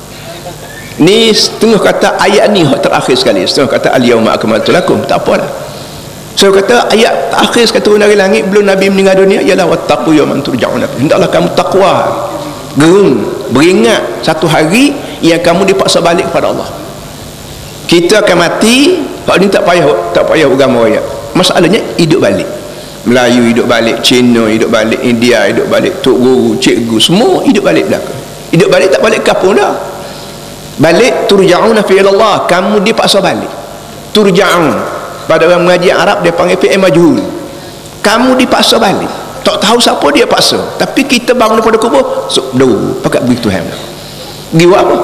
Ni setengah kata ayat ni terakhir sekali, setengah kata al-yawma akmaltu lakum, tak apalah. Saya kata ayat terakhir sekali turun dari langit belum Nabi meninggal dunia ialah wattaqu yawman turja'una fihi. Hendaklah kamu takwa, gerung, beringat satu hari yang kamu dipaksa balik kepada Allah. Kita akan mati, hak ni tak payah agama raya. Masalahnya hidup balik. Melayu hidup balik, Cina hidup balik, India hidup balik, tok guru, cikgu, semua hidup balik belaka. Hidup balik tak balik kampung dah. Balik turja'una fi Allah, kamu dipaksa balik. Turja'un pada orang mengaji Arab dia panggil fi'il majhul. Kamu dipaksa balik. Tak tahu siapa dia paksa, tapi kita bangun daripada kubur, pakat beri Tuhan. Pergi buat apa?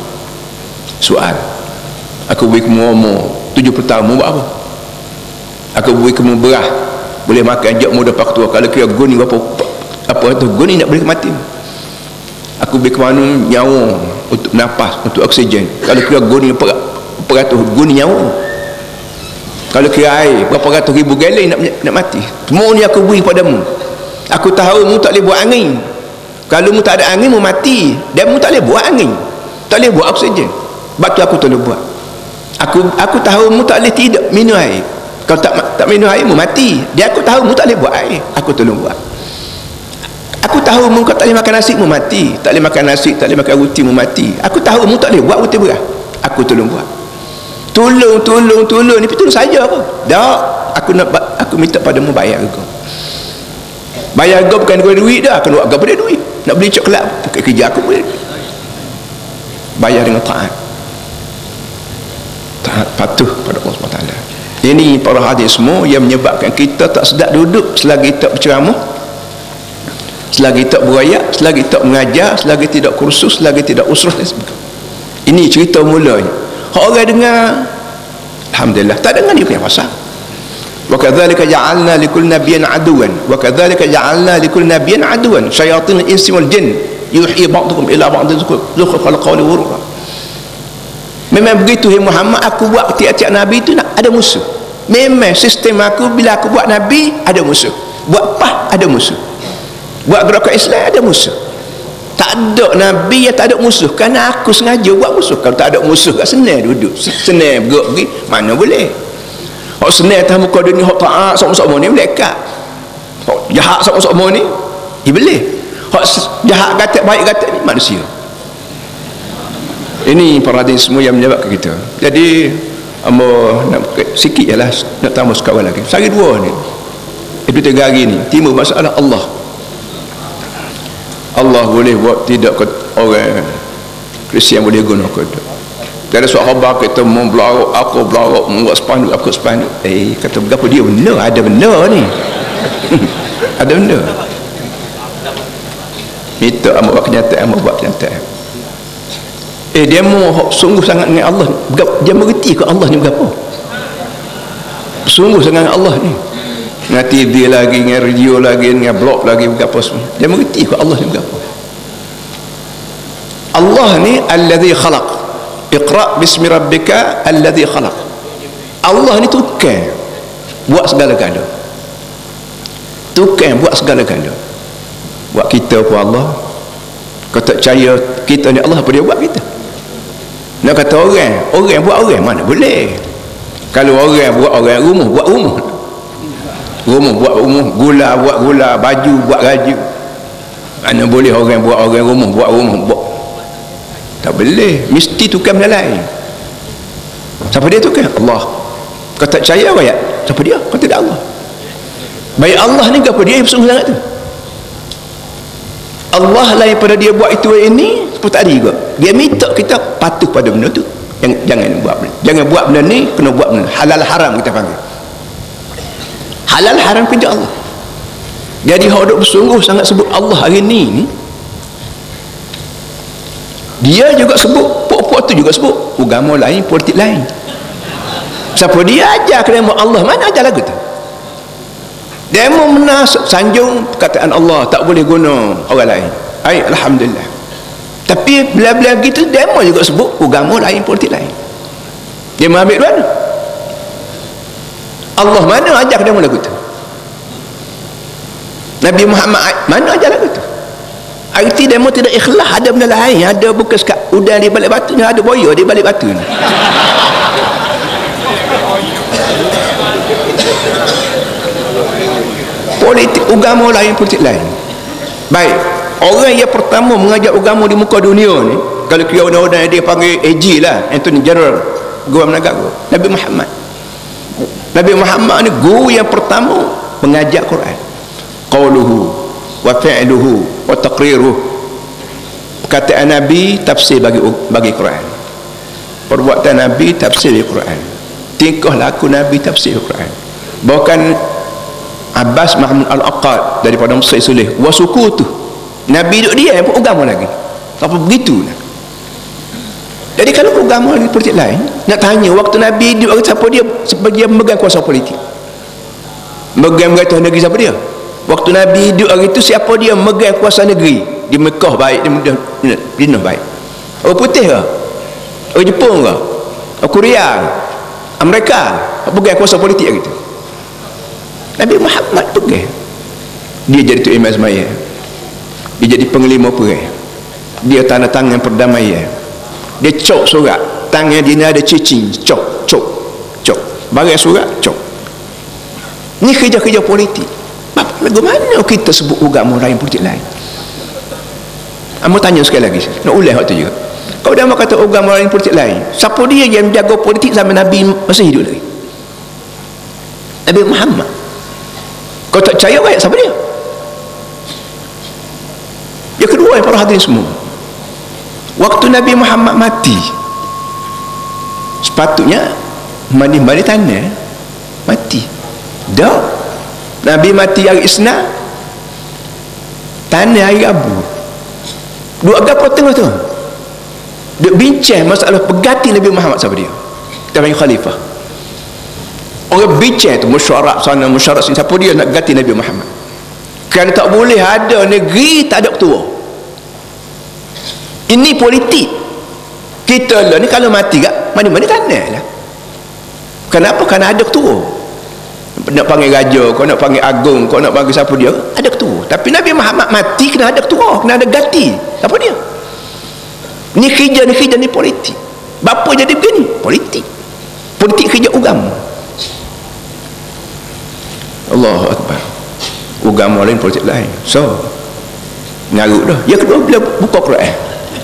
Soal. Aku beri kamu umur 70 tahun, mau buat apa? Aku beri kamu berah, boleh makan jauh muda pak tua. Kalau kira guni apa tu guni nak boleh mati. Aku beri kamu nyawa untuk nafas, untuk oksigen. Kalau kira guni peratus guni nyawa. Kalau kira air berapa ratus ribu galon nak mati. Semua ni aku beri padamu. Aku tahu mu tak boleh buat angin. Kalau mu tak ada angin mu mati. Dan mu tak boleh buat angin, tak boleh buat oksigen. Sebab tu aku tak boleh buat. Aku tahu mu tak boleh tidak minum air. Kalau tak minum air mu mati. Dia aku tahu mu tak boleh buat air, aku tolong buat. Aku tahu mu tak boleh makan nasi mu mati, tak boleh makan nasi, tak boleh makan roti mu mati. Aku tahu mu tak boleh buat roti beras. Aku tolong buat. Tolong ni tolong saja aku. Tak, aku minta padamu bayar kau. Bayar kau bukan dengan duit dah, aku nak kau pada duit. Nak beli coklat pakai kerja aku boleh. Bayar dengan taat. Taat patuh pada Allah SWT. Ini para hadis semua yang menyebabkan kita tak sedap duduk selagi tak berceramah, selagi tak berayak, selagi tak mengajar, selagi tidak kursus, selagi tidak usrah dan sebagainya. Ini cerita mulanya. Orang dengar, alhamdulillah, tak dengar dia punya pasal. Wa kadzalika ja'alna likulli nabiyyin aduwan wa kadzalika ja'alna likulli nabiyyin aduwan syayatin al-insi wal jin yuhi ba'dukum ila ba'din zukhrufal qawli ghurura. Memang begitu Muhammad, aku buat tiap-tiap nabi itu nak ada musuh. Memang sistem aku, bila aku buat nabi ada musuh, buat PAH ada musuh, buat gerakan Islam ada musuh. Tak ada nabi yang tak ada musuh, kerana aku sengaja buat musuh. Kalau tak ada musuh kat senang duduk, senang bergerak pergi, mana boleh. Hak senang atas muka dunia, hak taat sama-sama ni malaikat, hak jahat sama-sama ni iblis, hak jahat kata baik kata ni manusia. Ini paradis semua yang menyebabkan kita. Jadi nak sikit je lah, nak tambah sekawan lagi. Sehari dua ni, itu 3 hari ni timbul masalah Allah. Allah boleh buat tidak orang Kristian boleh guna ke tak. Ada suatu khabar kita mau belarok, aku belarok, membuat spanduk, aku spanduk. Kata berapa dia benar, ada benda ni. Ada benda. Minta amat buat kenyataan, amat buat kenyataan. Dia mau sungguh sangat dengan Allah. Dia mengerti ke Allah ni berapa? Sungguh sangat dengan Allah ni. Dengan TV lagi, dengan radio lagi, dengan blog lagi, berapa semua. Dia mengerti ke Allah ni berapa? Allah ni alladhi khalaq. Iqra' bismi rabbika alladhi khalaq. Allah ni tukang buat segala-gala. Tukang buat segala-gala. Buat kita pun Allah. Kau tak percaya kita ni Allah, apa dia buat kita? Nak kata orang buat orang, mana boleh. Kalau orang buat orang, rumah buat rumah, rumah buat rumah, gula buat gula, baju buat baju. Mana boleh orang buat orang, rumah buat rumah buat. Tak boleh, mesti tukang benda lain. Siapa dia tukang? Allah. Kau tak percaya ayat? Siapa dia? Kau tidak Allah. Baik Allah ni apa dia yang bersungguh sangat tu? Allah lain pada dia buat itu ini seperti tadi juga. Dia minta kita patuh pada benda tu. Jangan buat benda. Jangan buat benda ni, kena buat benda. Halal haram kita panggil. Halal haram kerja Allah. Jadi hak duk bersungguh sangat sebut Allah hari ni, dia juga sebut, puak-puak tu juga sebut agama lain, politik lain. Siapa dia ajar kelima Allah, mana ajar lagu tu? Dia mau sanjung perkataan Allah, tak boleh guna orang lain. Alhamdulillah. Tapi bila-bila gitu dia mau juga sebut agama lain, politik lain. Dia mau ambil mana? Allah mana ajar dia lagu tu? Nabi Muhammad mana ajar lagu tu? Arti dia mau tidak ikhlas, ada benda lain, ada bekas kat udang di balik batu ni, ada boya di balik batu ni. Politik agama lain, politik lain. Baik, orang yang pertama mengajar agama di muka dunia ni, kalau kira undang-undang dia panggil AG lah, Anthony General Guru Negara, Nabi Muhammad. Nabi Muhammad ni guru yang pertama mengajar Quran. Qauluhu wa fi'luhu wa taqriruhu. Perkataan Nabi tafsir bagi Quran. Perbuatan Nabi tafsir Quran. Tingkah laku Nabi tafsir Quran. Bahkan Abbas Mahmud Al-Aqad daripada Mesir Sulih wasukutu, Nabi duduk dia pun agama lagi. Apa begitu? Jadi kalau agama ni politik lain, nak tanya waktu Nabi hidup siapa dia? Sebab dia memegang kuasa politik, memegang tuan negeri. Siapa dia? Waktu Nabi hidup hari itu, siapa dia memegang kuasa negeri di Mekah? Baik, di Madinah baik. Orang putih ke? Orang Jepun ke? Orang Korea ke? Amerika pegang kuasa politik hari itu? Nabi Muhammad pegang. Dia jadi Tuk Imam Semaya, dia jadi pengelima perang, dia tanda tangan perdamaian, dia cok surat, tangan dia ada cicing, cok barang surat, cok. Ni kerja-kerja politik. Lagu mana kita sebut agama lain politik lain? Amo tanya sekali lagi, nak ulang hak tu juga. Kau dah mau kata agama lain politik lain, siapa dia yang menjaga politik zaman Nabi masih hidup lagi? Nabi Muhammad. Kau tak percaya baik siapa dia? Yang kedua, para hadirin semua, waktu Nabi Muhammad mati, sepatutnya mandi tanah mati. Dah Nabi mati hari Isnin, tanah hari Rabu. Dua agama tengah tu dia bincang masalah pegati Nabi Muhammad siapa dia. Kita panggil khalifah. Orang bincang tu mesyuarat sana mesyuarat sini, siapa dia nak ganti Nabi Muhammad. Kerana tak boleh ada negeri tak ada ketua. Ini politik. Kita lah ni kalau mati kat mana-mana tanah lah. Kenapa? Kerana ada ketua. Nak panggil raja, kau nak panggil agung, kau nak panggil siapa dia, ada ketua. Tapi Nabi Muhammad mati kena ada ketua, kena ada ganti. Siapa dia? Ni kerja ni politik. Bapa jadi begini? Politik. Politik kerja agama. Allahu Akbar. Agama lain, politik lain. So ngarut dah. Yang kedua, bila buka Quran,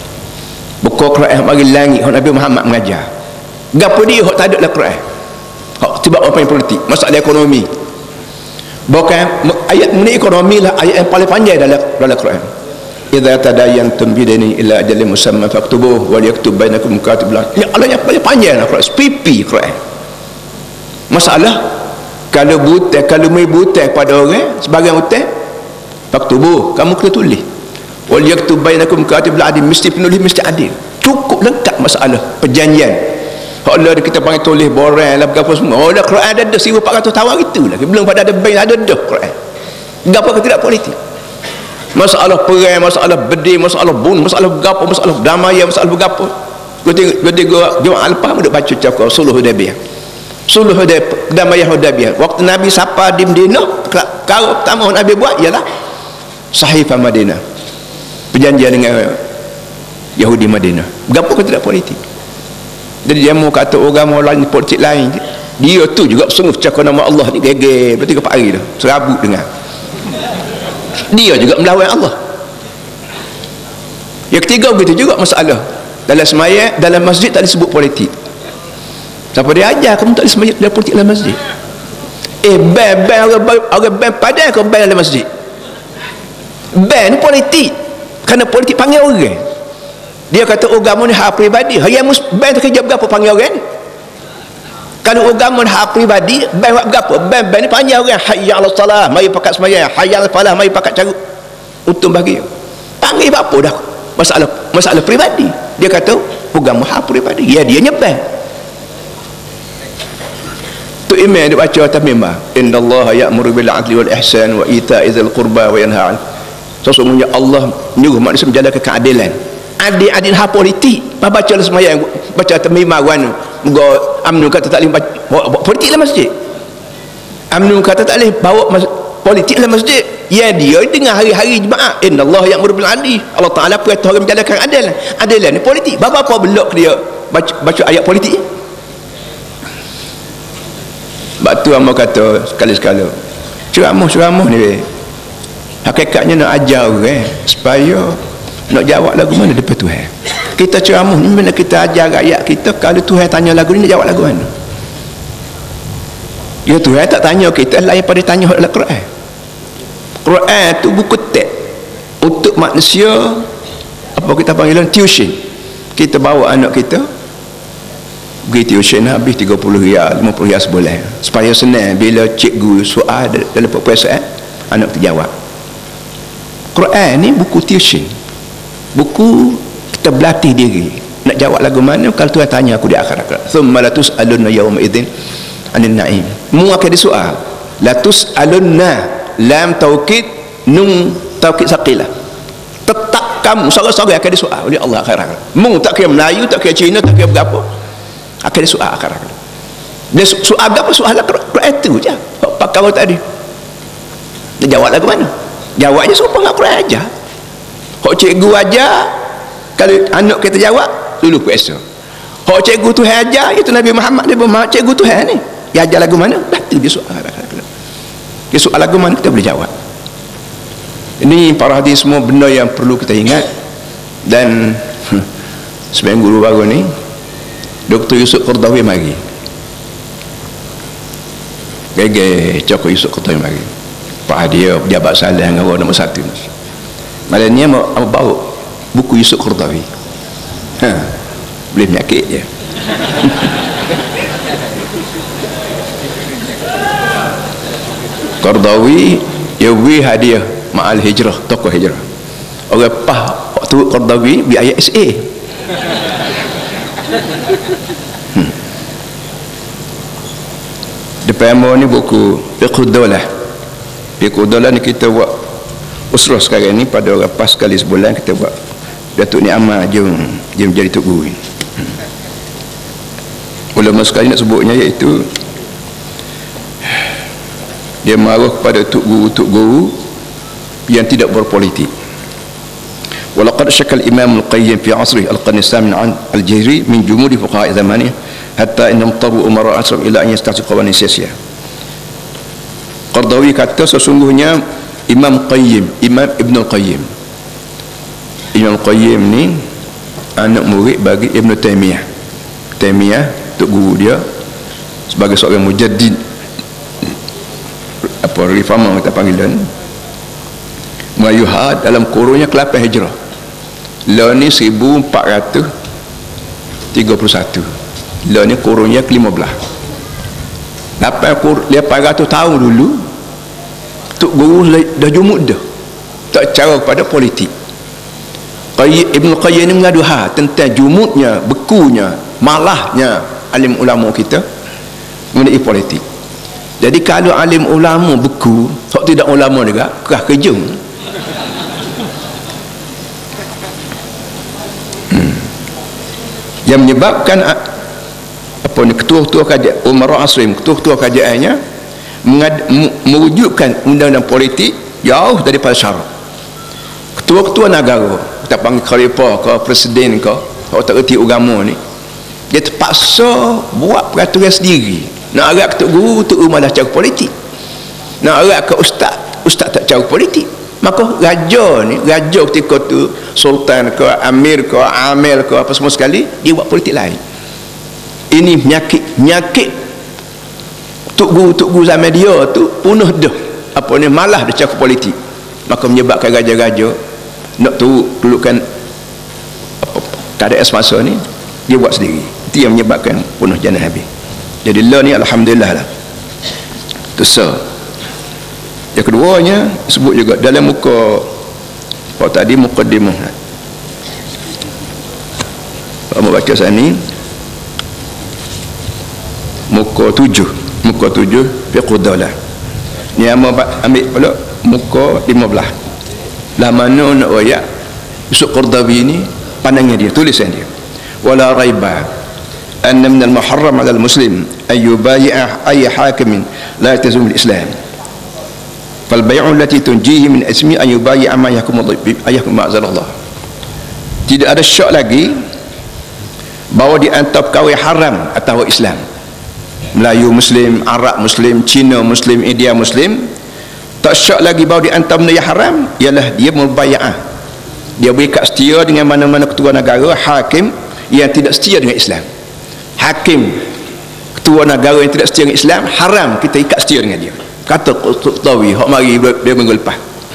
bagi langit Nabi Muhammad mengajar. Gapo dia hak tak ada dalam Quran? Hak sebab apa yang politik, masalah ekonomi. Bukan ayat mengenai ekonomi lah ayat yang paling panjang dalam Quran. Idza tadayantum bidaini ila ajalin musamma faktubuhu wa yaktub bainakum katibun. Ini Allah yang paling panjang dalam Quran, pipi Quran. Masalah kalau mai butai pada orang sebagian hutang, faktubuh, kamu kena tulis. Wal yaktub bainakum katibun adil, mesti penulis mesti adil. Cukup lengkap masalah perjanjian. Allah kita panggil tulis borang lah berapa semua. Oh dah Quran ada 1400 tahun itu lagi. Belum pada ada bank ada dah Quran. Gapo ke tidak politik. Masalah perang, masalah bedil, masalah bun, masalah bergapo, masalah damai, masalah bergapo. Gua tengok Jumaat lepas mudah baca cakap Sulh Hudaybiyah. Sulh Hudaybiyah, damai Hudaybiyah. Waktu Nabi sapa di Madinah, perkara pertama Nabi buat ialah Sahifah Madinah. Perjanjian dengan Yahudi Madinah. Gapo ke tidak politik. Jadi dia mau kata agama lain politik lain, dia tu juga sungguh cakap nama Allah ni geger berarti 4 hari dah serabut dengar. Dia juga melawan Allah. Yang ketiga begitu juga masalah dalam semaya, dalam masjid tak disebut politik. Siapa dia ajar kamu tak disebut dalam politik dalam masjid? Orang ban padang kau ban dalam masjid. Ban politik. Kerana politik panggil orang. Dia kata agama ni hak peribadi. Yang ban kerja berapa panggil orang ni? Kalau agama ni hak peribadi, ban buat berapa? Ban ni panggil orang, hayya 'alas salah, mari pakat sembahyang, hayya 'alal falah, mari pakat carut untung bagi. Panggil apa dah? Masalah peribadi. Dia kata agama hak peribadi. Ya dia nyeban. Tu imam dia baca atas mimbar. Innallaha ya'muru bil 'adli wal ihsan wa ita'i dzil qurba wa yanha 'an. Sesungguhnya Allah menyuruh manusia menjalankan keadilan. Adil hak politik. Baca lah semayang, baca temimah wan amnu kata tak boleh bawa politik dalam masjid. Amnu kata tak boleh bawa politik dalam masjid. Ya dia dengar hari-hari jemaah, innallaha ya'muru bil 'adli. Allah Taala perintah orang menjalankan adilan. Adilan ni politik. Apa belok dia baca ayat politik. Sebab tu amo kata sekali-sekala ceramah ni hakikatnya nak ajar orang supaya nak jawab lagu mana depan Tuhan. Kita ceramah ni mana kita ajar rakyat kita, kalau Tuhan tanya lagu ni nak jawab lagu mana? Ya Tuhan tak tanya kita lain pada tanya dalam Quran. Quran tu buku teks untuk manusia, apa kita panggil tuition. Kita bawa anak kita pergi tuition habis 30 riyal, 50 riyal sebulan supaya senang bila cikgu soal dalam peperiksaan anak terjawab. Quran ni buku tuition, buku kita berlatih diri nak jawab lagu mana kalau Tuhan tanya aku di akhirat. Thumma latus alunna yawma idzin anin na'im. Mu akan disoal. Latus alunna lam taukid nun taukid saqilah. Tetap kamu seorang-seorang akan disoal oleh Allah akhirat. Mu tak kira Melayu, tak kira Cina, tak kira berapa, akan disoal akhirat. Dia soal apa? Soal Quran itu je. Pak kau tadi dia jawab lagu mana? Jawabnya serupa dengan Quran aja. Hak cikgu ajar, kalau anak kita jawab lulus kuasa. Hak cikgu Tuhan ajar, itu Nabi Muhammad dia bermak cikgu Tuhan ni. Dia ajar lagu mana? Dah tu dia soal. soal agama kita boleh jawab. Ini para hadirin semua benda yang perlu kita ingat. Dan seminggu baru ni Dr. Yusuf Qardawi mari. Gege Cokok Yusuf Qardawi mari. Pak dia pejabat salih dengan orang nombor 1. Malam ni mau bawa buku Yusuf Qardawi. Boleh menyakit je. Qardawi yawi hadiah ma'al hijrah, tokoh hijrah. Orang pah waktu Qardawi bi ayat SA. Depan ni buku Fiqhud Daulah. Fiqhud Daulah ni kita buat usrah sekarang ni, pada orang pas sekali sebulan kita buat. Datuk Ni Amal jom jadi tok guru. Ulama sekali nak sebutnya iaitu dia marah kepada tok guru yang tidak berpolitik. Walaqad syakal Imam Al-Qayyim fi asrih al-Qanisam min al-Jahri min jumudi fuqaha zamani hatta innahum tabu umara asram ila an yastasi qawanin siyasiyah. Qardawi kata sesungguhnya Imam Ibn Al-Qayyim ni anak murid bagi Ibn Taymiyah. Tok guru dia sebagai seorang mujaddid, reformer kita panggilan, Mayuhad dalam kurunnya ke-8 Hijrah. Lah ni 1431. Lah ni kurunnya ke-15. 800 tahun dulu tok guru dah jumud dah. Tak cara kepada politik. Ibn Qayyim ni mengadu tentang jumudnya, bekunya, malahnya alim ulama kita mengenai politik. Jadi kalau alim ulama beku, hak tidak ulama juga kerah kejung. Yang menyebabkan ketua-ketua kajian Umar Asrim, ketua-ketua kajiannya mewujudkan undang-undang politik jauh daripada syarat. Ketua-ketua negara, kita panggil khalifah ke presiden ke, kalau tak erti agama ni, dia terpaksa buat peraturan sendiri. Nak arak ketua guru, tu malah cara politik. Nak arak ke ustaz tak cara politik. Maka raja ketika tu, sultan ke, amir ke, amil ke, apa semua sekali, dia buat politik lain. Ini penyakit tok guru zaman dia tu penuh dah malah dah cara politik. Maka menyebabkan raja-raja nak turutkan keadaan semasa ni, dia buat sendiri. Itu yang menyebabkan penuh jannah habis. Jadi lah ni alhamdulillah lah. Dosa. Yang keduanya sebut juga dalam muka tadi muqaddimah. Kalau baca saya ni muka 7 Fiqhud Daulah. Ni ambil pula muka 15. Lah mana nak ayat Yusuf Qardawi ni pandangnya dia, tulisan dia. Wala raiba anna min al-muharram 'ala al-muslim ay yubayi'a ay hakimin la yaltazim al-islam. Fal bay'u allati tunjihi min ismi an yubayi'a ma yahkum Allah. Tidak ada syak lagi bahawa di antara perkara haram atau Islam, Melayu Muslim, Arab Muslim, Cina Muslim, India Muslim, tak syak lagi bahawa di antara benda yang haram ialah dia mubaya'ah, dia berikat setia dengan mana-mana ketua negara, hakim yang tidak setia dengan Islam. Hakim, ketua negara yang tidak setia dengan Islam, haram kita ikat setia dengan dia. Kata Qardawi, hak mari dia minggu lepas.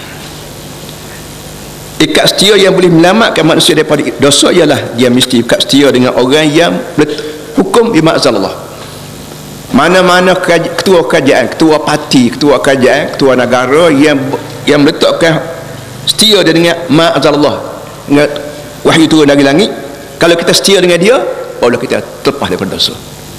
Ikat setia yang boleh menyelamatkan manusia daripada dosa ialah dia mesti ikat setia dengan orang yang hukum bima anzalallah. Mana-mana ketua kerajaan, ketua parti, ketua kerajaan, ketua negara yang meletakkan setia dengan ma anzalallah, dengan wahyu turun dari langit, kalau kita setia dengan dia, Allah kita terlepas daripada dosa.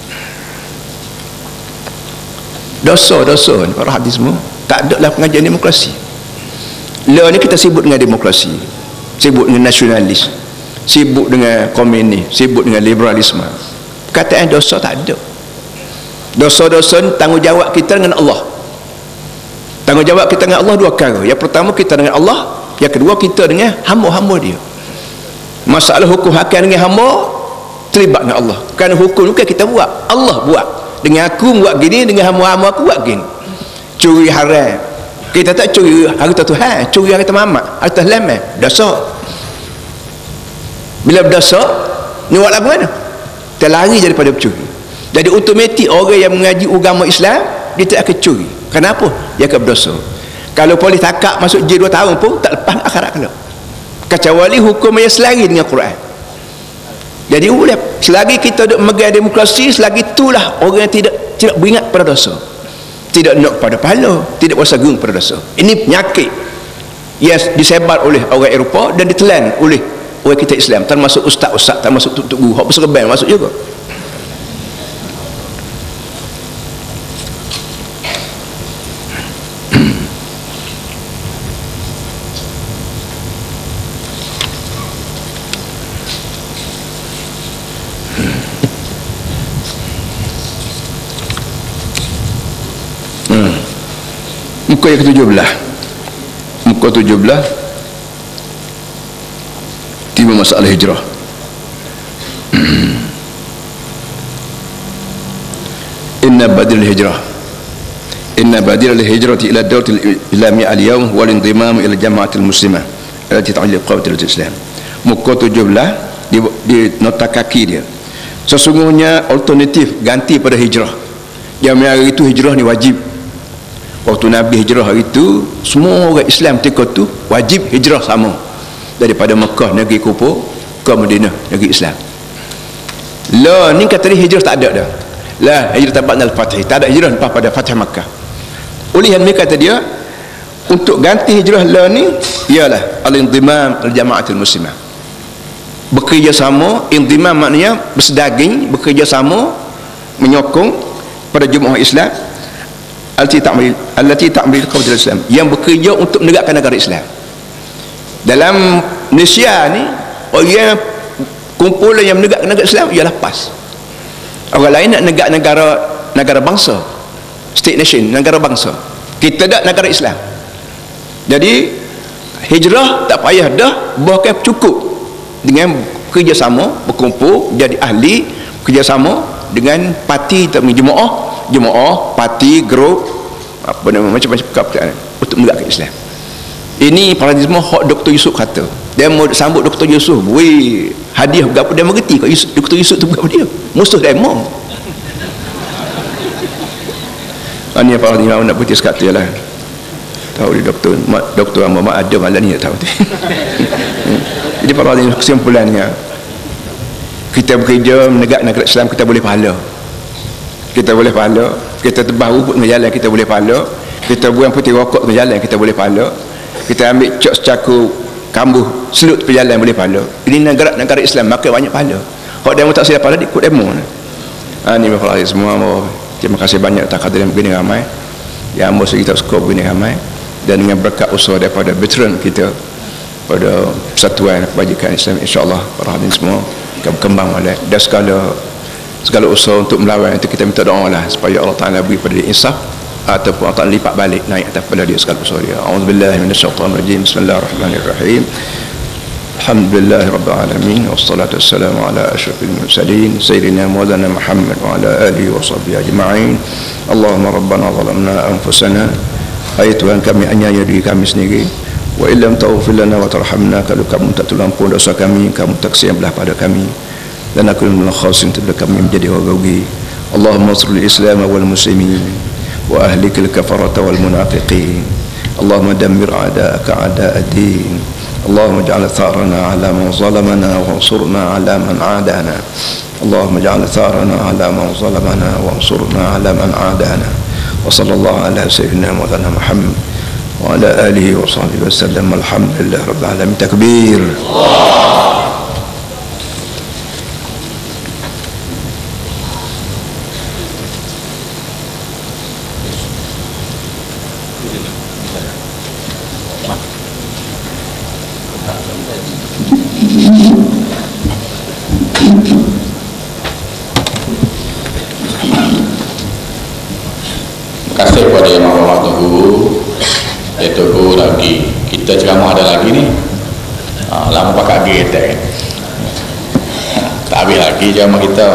Dosa ni para hadis semua tak ada lah pengajian demokrasi. Lah ni kita sibuk dengan demokrasi, sibuk dengan nasionalis, sibuk dengan komunis, sibuk dengan liberalisme. Perkataan dosa tak ada. Dosa-dosa ni tanggungjawab kita dengan Allah. Tanggungjawab kita dengan Allah dua perkara. Yang pertama kita dengan Allah, yang kedua kita dengan hamba-hamba dia. Masalah hukum hakam dengan hamba terlibat dengan Allah. Kerana hukum bukan kita buat, Allah buat. Dengan aku buat gini, dengan hamba-hamba aku buat gini. curi haram. Kita tak curi harta Tuhan, curi harta mamak, harta lemah, dosa. Bila berdosa, ni buat lagu mana? Terlari daripada pencuri. Jadi automatik orang yang mengaji agama Islam, dia tak akan curi. Kenapa? Dia akan berdosa. Kalau polis takak masuk je 2 tahun pun tak lepas akhirat kena. Kecuali hukum yang selari dengan Quran. Jadi boleh, selagi kita duk memegang demokrasi, selagi itulah orang yang tidak beringat pada dosa, tidak nak pada pahala, tidak berasa gerung pada dosa. Ini penyakit yang disebar oleh orang Eropah dan ditelan oleh orang kita Islam, termasuk ustaz-ustaz, termasuk tuk-tuk guru, hak berserban masuk juga. Muka yang ke-17, muka 17 tiba masalah hijrah. Inna badil hijrah, inna badil hijrati ila dawlatil islamiyah al-yawm wal indimam ila jama'atil muslimah allati ta'alliq qawatil islam. Muka 17 di nota kaki dia, sesungguhnya alternatif ganti pada hijrah. Yang hari itu hijrah ni wajib. Waktu Nabi hijrah hari itu, semua orang Islam ketika itu wajib hijrah sama, daripada Mekah negeri kufur ke Madinah negeri Islam. Lah ni kata dia hijrah tak ada dah. Lah hijrah tabat al-Fatih, tak ada hijrah lepas pada Fatih Makkah. Oleh yang mereka kata dia, untuk ganti hijrah lah ni ialah al-indimam al-jama'atil muslimah. Bekerja sama, indimam maknanya bersedaging, bekerja sama, menyokong pada jemaah Islam allati ta'mil qawaidil Islam, yang bekerja untuk menegakkan negara Islam. Dalam Malaysia ni, orang kumpulan yang menegakkan negara Islam ialah PAS. Orang lain nak negak negara bangsa, state nation, negara bangsa. Kita tak negara Islam. Jadi hijrah tak payah dah, bahkan cukup dengan kerjasama, berkumpul jadi ahli, kerjasama dengan parti, jemaah, parti, grup, apa nama, macam-macam perkataan untuk menegakkan Islam. Ini paradigma hak Dr. Yusuf kata. Dia mau sambut Dr. Yusuf, weh, hadiah berapa dia mengerti kau Dr. Yusuf tu berapa dia? Musuh demo. Ini paradigma nak putih sekata lah. Tahu dia Dr. Muhammad ada malam ni tak tahu tu. Jadi paradigma kesimpulannya, kita bekerja menegakkan negara Islam, kita boleh pahala. Kita boleh pahala. Kita tebah rumput dengan jalan, kita boleh pahala. Kita buang putih rokok dengan jalan, kita boleh pahala. Kita ambil cok secaku kambuh selut perjalanan, boleh pahala. Ini negara Islam, maka banyak pahala. Kalau demo tak silap pahala, ikut demo. Ini masalah semua. Terima kasih banyak tak hadir begini ramai. Yang ambos kita suka begini ramai. Dan dengan berkat usaha daripada veteran kita pada Persatuan Kebajikan Islam, insya-Allah para hadirin semua akan berkembang oleh dan segala usaha untuk melawan itu, kita minta doa lah supaya Allah Ta'ala beri pada dia insaf ataupun Allah Ta'ala lipat balik naik atas pada dia segala usaha dia. A'udzubillahi minasyaitanirrajim. Bismillahirrahmanirrahim. Alhamdulillahi rabbil alamin, wassalatu wassalamu ala asyrafil mursalin sayyidina Maulana Muhammad wa ala alihi wa sahbihi ajma'in. Allahumma rabbana zalamna anfusana, hai Tuhan kami aniaya diri kami sendiri, wa illam taghfir lana wa tarhamna, kalau kamu tak tolong ampun dosa kami, kamu tak sayang belah pada kami, dan aku minal khasirin, tidak kami menjadi orang rugi. Allahumma ansur al-Islam wal muslimin wa ahlikil kafarata wal munafiqin. Allahumma dammir a'da'aka a'da'ad-din. Allahumma ij'al tharana 'ala man zalamana wansurna 'ala man 'adana. Allahumma ij'al tharana 'ala man zalamana wansurna 'ala man 'adana. Wa sallallahu ala sayyidina Maulana Muhammad wa ala alihi wa sahbihi wasallam. Alhamdulillah rabbil alamin. Takbir. Terima kasih kepada Yang Maha Tuhu. Dia tunggu lagi, kita ceramah ada lagi ni. Lama pakai gate kan. Tak habis lagi ceramah kita.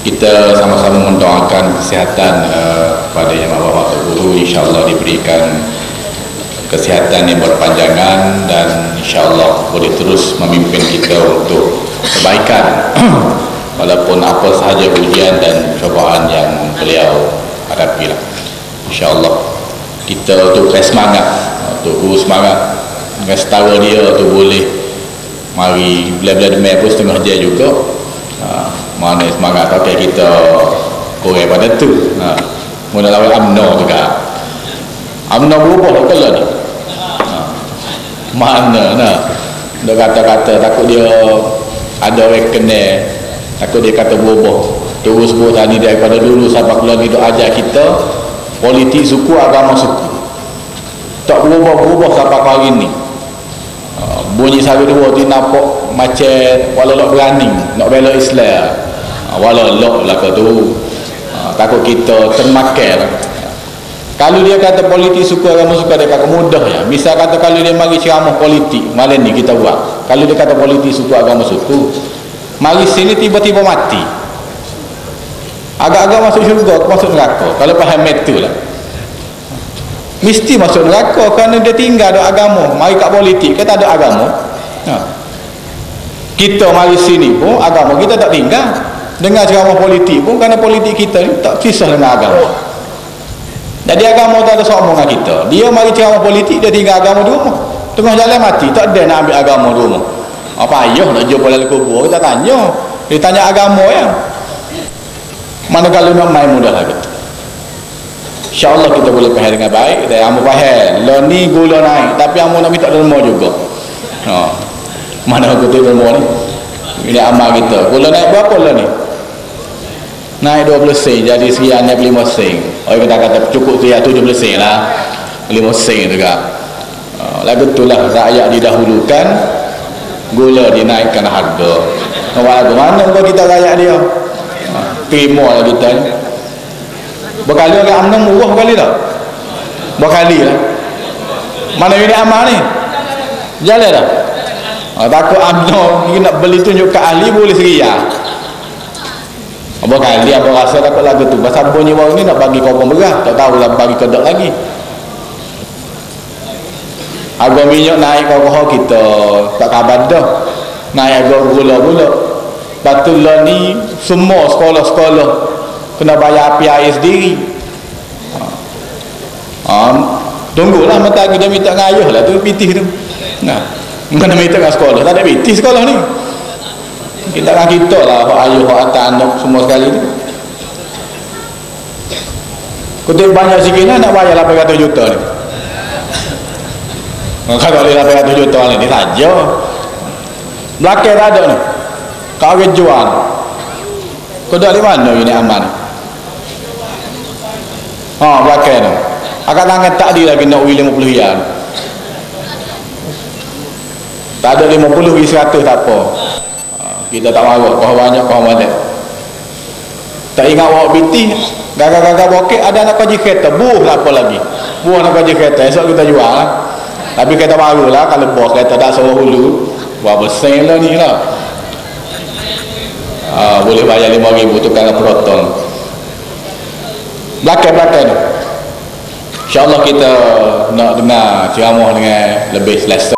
kita sama-sama mendoakan kesihatan pada yang bapak Tok Guru, insya-Allah diberikan kesihatan yang berpanjangan dan insya-Allah boleh terus memimpin kita untuk kebaikan walaupun apa sahaja ujian dan cobaan yang beliau hadapi lah. InsyaAllah kita tu semangat, Tok Guru semangat dengan setara dia tu boleh mari bila-bila demam pun setengah jam juga. Mana semangat pakai kita korang pada tu. Mula lawan UMNO juga. UMNO berubah kalau ni. Mana dia kata-kata takut dia ada orang kenal, takut dia kata berubah. Terus sebut tadi daripada dulu sampai bulan ni duk ajar kita politik suku, agama suku. Tak berubah-berubah sampai hari ni. Bunyi sari dua tu nampak macam walau berani nak bela Islam. Walau lah ke tu. Takut kita termakan. Kalau dia kata politik suku, agama suku, dia kata mudah ya. Misal kata kalau dia mari ceramah politik malam ni kita buat, kalau dia kata politik suku, agama suku, mari sini tiba-tiba mati, agak-agak masuk syurga, masuk neraka. Kalau faham itu lah, mesti masuk neraka kerana dia tinggal ada agama. Mari kat politik kita ada agama. Kita mari sini pun agama kita tak tinggal. Dengar ceramah politik pun kerana politik kita ni tak kisah dengan agama. Jadi agama tak ada sama dengan kita. Dia mari ceramah politik, dia tinggal agama di rumah. Tengah jalan mati, tak ada nak ambil agama di rumah. Apa ayah nak jumpa dalam kubur, kita tanya. Dia tanya agama ya. Mana kalau nak main mudah lagi. InsyaAllah kita boleh faham dengan baik. Dan amu faham, lo ni gula naik, tapi amu nak minta derma juga. Mana aku tu derma ni? Ini amal kita. Gula naik berapa lo ni? Naik 20 sen, jadi sekian 5 sen. Orang kata cukup tu ya 70 sen lah, 5 sen juga. Lagu itulah rakyat didahulukan, gula dinaikkan harga. Mana pun kita rakyat dia terima lah kita ni. Berkali orang UMNO murah kali tak? Berkali lah. Mana ini amal ni? Jalan tak? Takut UMNO nak beli tunjuk ke ahli boleh seria. Apa kali apa rasa takut lagu tu pasal bunyi orang ni nak bagi kopong beras, tak tahu lah bagi kedok lagi. Harga minyak naik kau kita tak khabar dah. Naik harga gula pula. Batu lah ni semua sekolah-sekolah kena bayar api air sendiri. Tunggulah mata dia minta ngayuh lah tu pitih tu. Kena minta kat sekolah, tak ada pitih sekolah ni. Kita kan kita lah hak ayuh, hak atas anak semua sekali tu. Kutip banyak sikit nak bayar 800 juta ni. Kalau boleh 800 juta ni dia saja. Belakang ada ni. Kau orang jual. Kau dah di mana ini aman ni? Belakang ni. Akak tangan tak ada lagi nak uang 50 riyal. Tak ada 50 riyal 100 tak apa. Kita tak marah, kau banyak kau balik. Tak ingat bawa biti, gagal-gagal bokek ada anak kaji kereta, buh lah apa lagi. Buah nak kaji kereta, esok kita jual lah. Tapi kita baru lah kalau bos kereta tak sewa hulu, buat bersen lah ni lah. Boleh bayar 5,000 tu kan proton. Belakang-belakang ni. InsyaAllah kita nak dengar ceramah dengan lebih selesa.